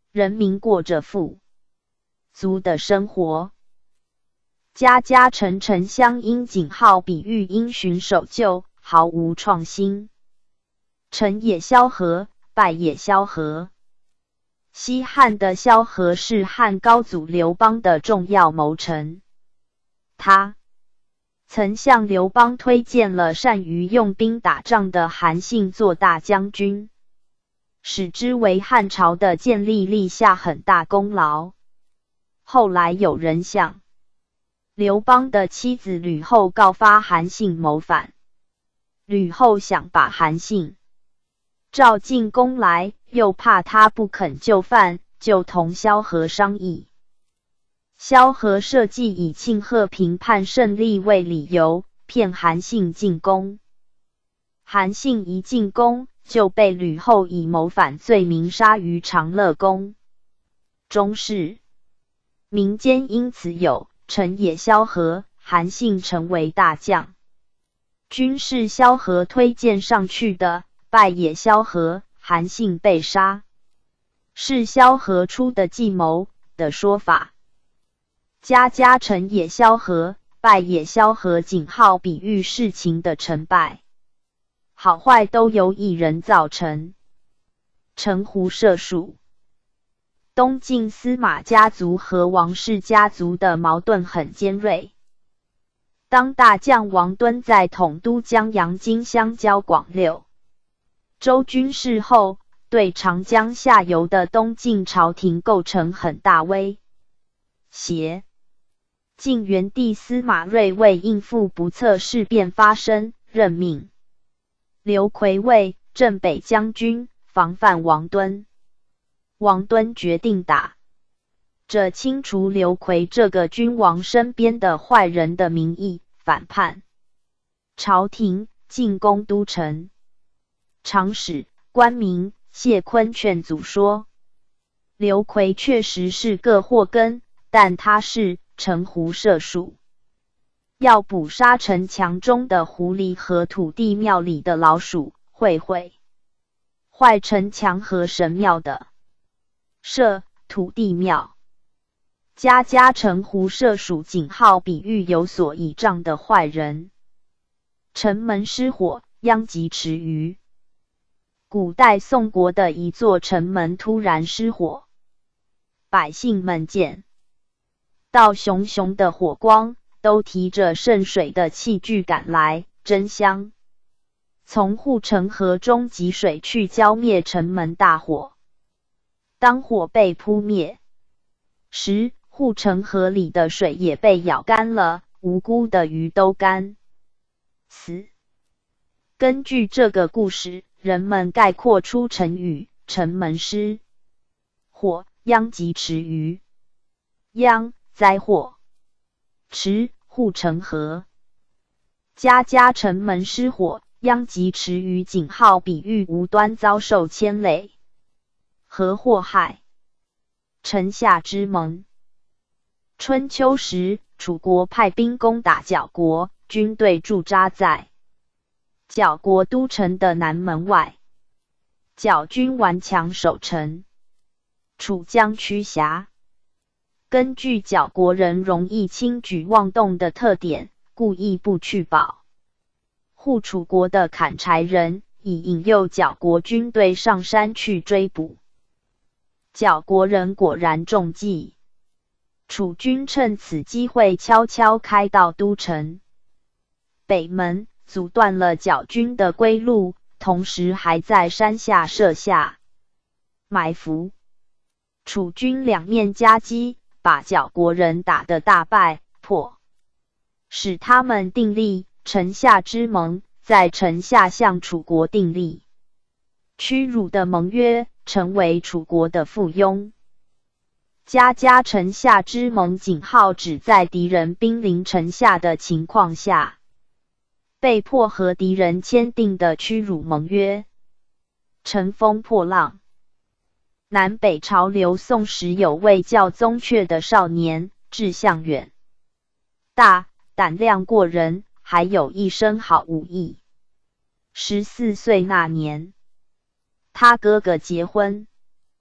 人民过着富足的生活。家家城城乡因井号比喻因循守旧，毫无创新。成也萧何，败也萧何。西汉的萧何是汉高祖刘邦的重要谋臣，他曾向刘邦推荐了善于用兵打仗的韩信做大将军，使之为汉朝的建立立下很大功劳。后来有人向刘邦的妻子吕后告发韩信谋反，吕后想把韩信召进宫来，又怕他不肯就范，就同萧何商议。萧何设计以庆贺平叛胜利为理由，骗韩信进宫。韩信一进宫，就被吕后以谋反罪名杀于长乐宫。中世民间因此有成也萧何，韩信成为大将，均是萧何推荐上去的；败也萧何，韩信被杀，是萧何出的计谋的说法。家家成也萧何，败也萧何，井号比喻事情的成败，好坏都由一人造成。城狐社属。东晋司马家族和王氏家族的矛盾很尖锐。当大将王敦在统都江阳今相交广六州军事后，对长江下游的东晋朝廷构成很大威胁。晋元帝司马睿为应付不测事变发生，任命刘奎为镇北将军，防范王敦。王敦决定打着清除刘奎这个君王身边的坏人的名义反叛朝廷，进攻都城。长史官名谢坤劝阻说，刘奎确实是个祸根，但他是城狐社属，要捕杀城墙中的狐狸和土地庙里的老鼠，会会坏城墙和神庙的社土地庙。家家城狐社属井号比喻有所倚仗的坏人。城门失火，殃及池鱼。古代宋国的一座城门突然失火，百姓们见到熊熊的火光，都提着圣水的器具赶来，争相从护城河中汲水去浇灭城门大火。当火被扑灭时，护城河里的水也被舀干了，无辜的鱼都干死。根据这个故事，人们概括出成语城门失火，殃及池鱼。殃，灾祸；池，护城河。家家城门失火，殃及池鱼，井号比喻无端遭受牵累和祸害。城下之盟。春秋时，楚国派兵攻打角国，军队驻扎在角国都城的南门外。角军顽强守城，楚将驱降。根据角国人容易轻举妄动的特点，故意不去保护楚国的砍柴人，以引诱角国军队上山去追捕。角国人果然中计，楚军趁此机会悄悄开到都城北门，阻断了角军的归路，同时还在山下设下埋伏。楚军两面夹击，把角国人打得大败，迫使他们订立城下之盟，在城下向楚国订立屈辱的盟约，成为楚国的附庸。家家城下之盟井号只在敌人兵临城下的情况下，被迫和敌人签订的屈辱盟约。乘风破浪。南北朝刘宋时有位叫宗悫的少年，志向远大，胆量过人，还有一身好武艺。十四岁那年，他哥哥结婚，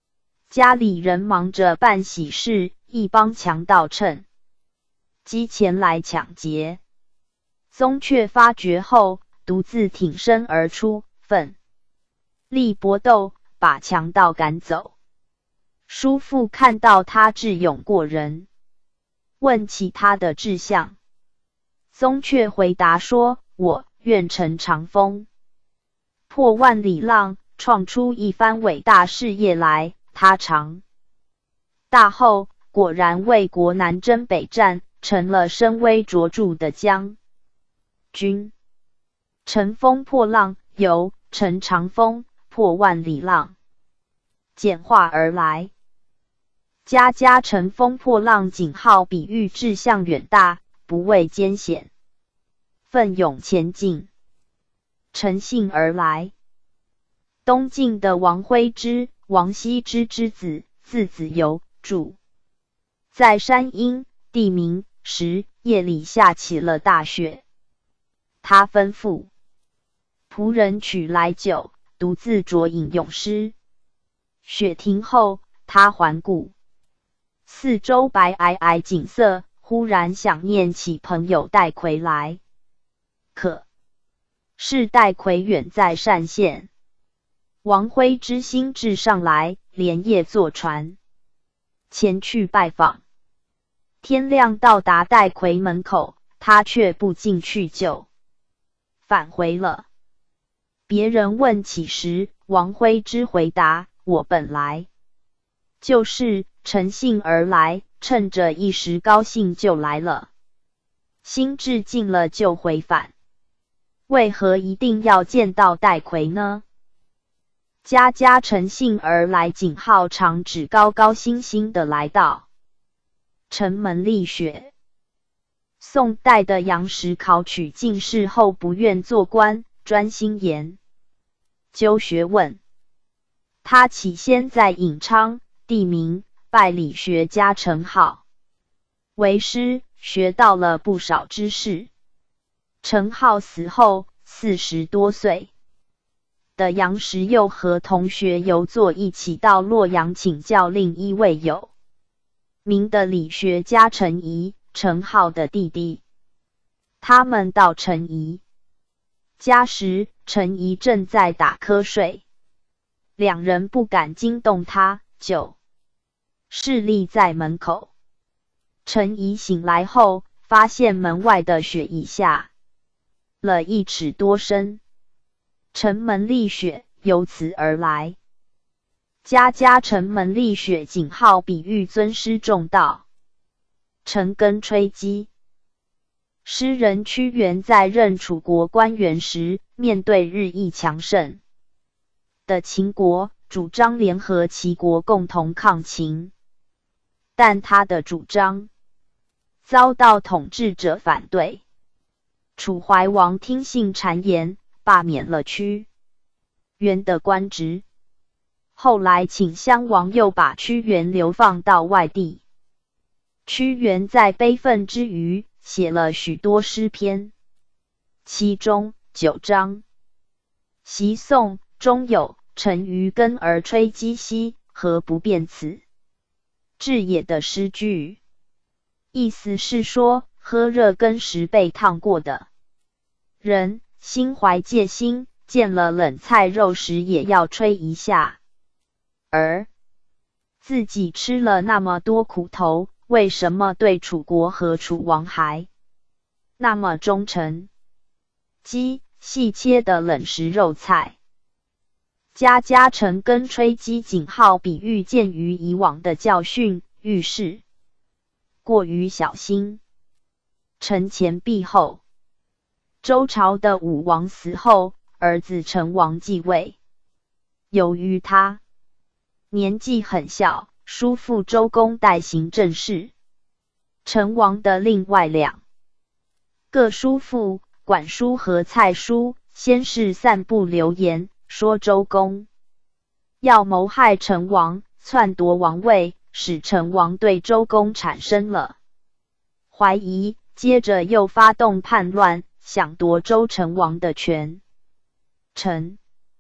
家里人忙着办喜事，一帮强盗趁机前来抢劫。宗悫发觉后，独自挺身而出，奋力搏斗，把强盗赶走。叔父看到他智勇过人，问起他的志向。宗悫回答说：“我愿乘长风，破万里浪，创出一番伟大事业来。”他长大后，果然为国南征北战，成了声威卓著的将军。乘风破浪由乘长风破万里浪简化而来。家家乘风破浪井号比喻志向远大，不畏艰险，奋勇前进，乘兴而来。东晋的王徽之，王羲之之子，字子由，住在山阴，地名时，夜里下起了大雪。他吩咐仆人取来酒，独自酌饮咏诗。雪停后，他环顾四周白皑皑景色，忽然想念起朋友戴逵来。可是戴逵远在单县。王徽之兴致上来，连夜坐船前去拜访。天亮到达戴逵门口，他却不进去就返回了。别人问起时，王徽之回答：“我本来就是乘兴而来，趁着一时高兴就来了。兴致尽了就回返，为何一定要见到戴逵呢？”家家乘兴而来井号常指高高兴兴的来到城门立雪。宋代的杨时考取进士后不愿做官，专心研究学问。他起先在颍昌，地名拜理学家陈浩为师，学到了不少知识。陈浩死后，四十多岁的杨时又和同学游作一起到洛阳请教另一位有名的理学家陈颐，陈浩的弟弟。他们到陈颐家时，陈颐正在打瞌睡，两人不敢惊动他，就侍立在门口。陈颐醒来后，发现门外的雪已下了一尺多深。城门立雪由此而来。家家城门立雪井号比喻尊师重道，陈根吹击。诗人屈原在任楚国官员时，面对日益强盛的秦国，主张联合齐国共同抗秦，但他的主张遭到统治者反对。楚怀王听信谗言，罢免了屈原的官职。后来秦襄王又把屈原流放到外地。屈原在悲愤之余，写了许多诗篇，其中九章习颂中有沉于根而吹击兮，何不辩此至也的诗句，意思是说喝热羹时被烫过的人心怀戒心，见了冷菜肉时也要吹一下，而自己吃了那么多苦头，为什么对楚国和楚王还那么忠诚？鸡细切的冷食肉菜，家家陈根吹鸡井号比喻鉴于以往的教训，遇事过于小心。陈前避后。周朝的武王死后，儿子成王继位。由于他年纪很小，叔父周公代行政事。成王的另外两个叔父管叔和蔡叔，先是散布流言，说周公要谋害成王，篡夺王位，使成王对周公产生了怀疑，接着又发动叛乱，想夺周成王的权。陈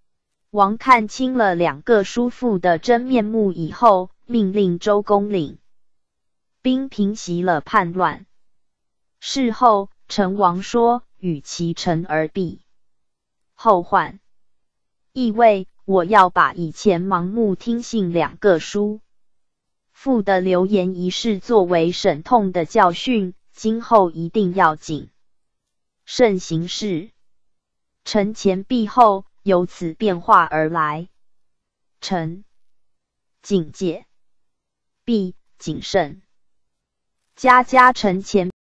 王看清了两个叔父的真面目以后，命令周公领兵平息了叛乱。事后，陈王说：“与其臣而避后患。”意味我要把以前盲目听信两个叔父的流言一事作为审痛的教训，今后一定要谨慎行事。臣前避后，由此变化而来。臣警戒，避谨慎。家家臣前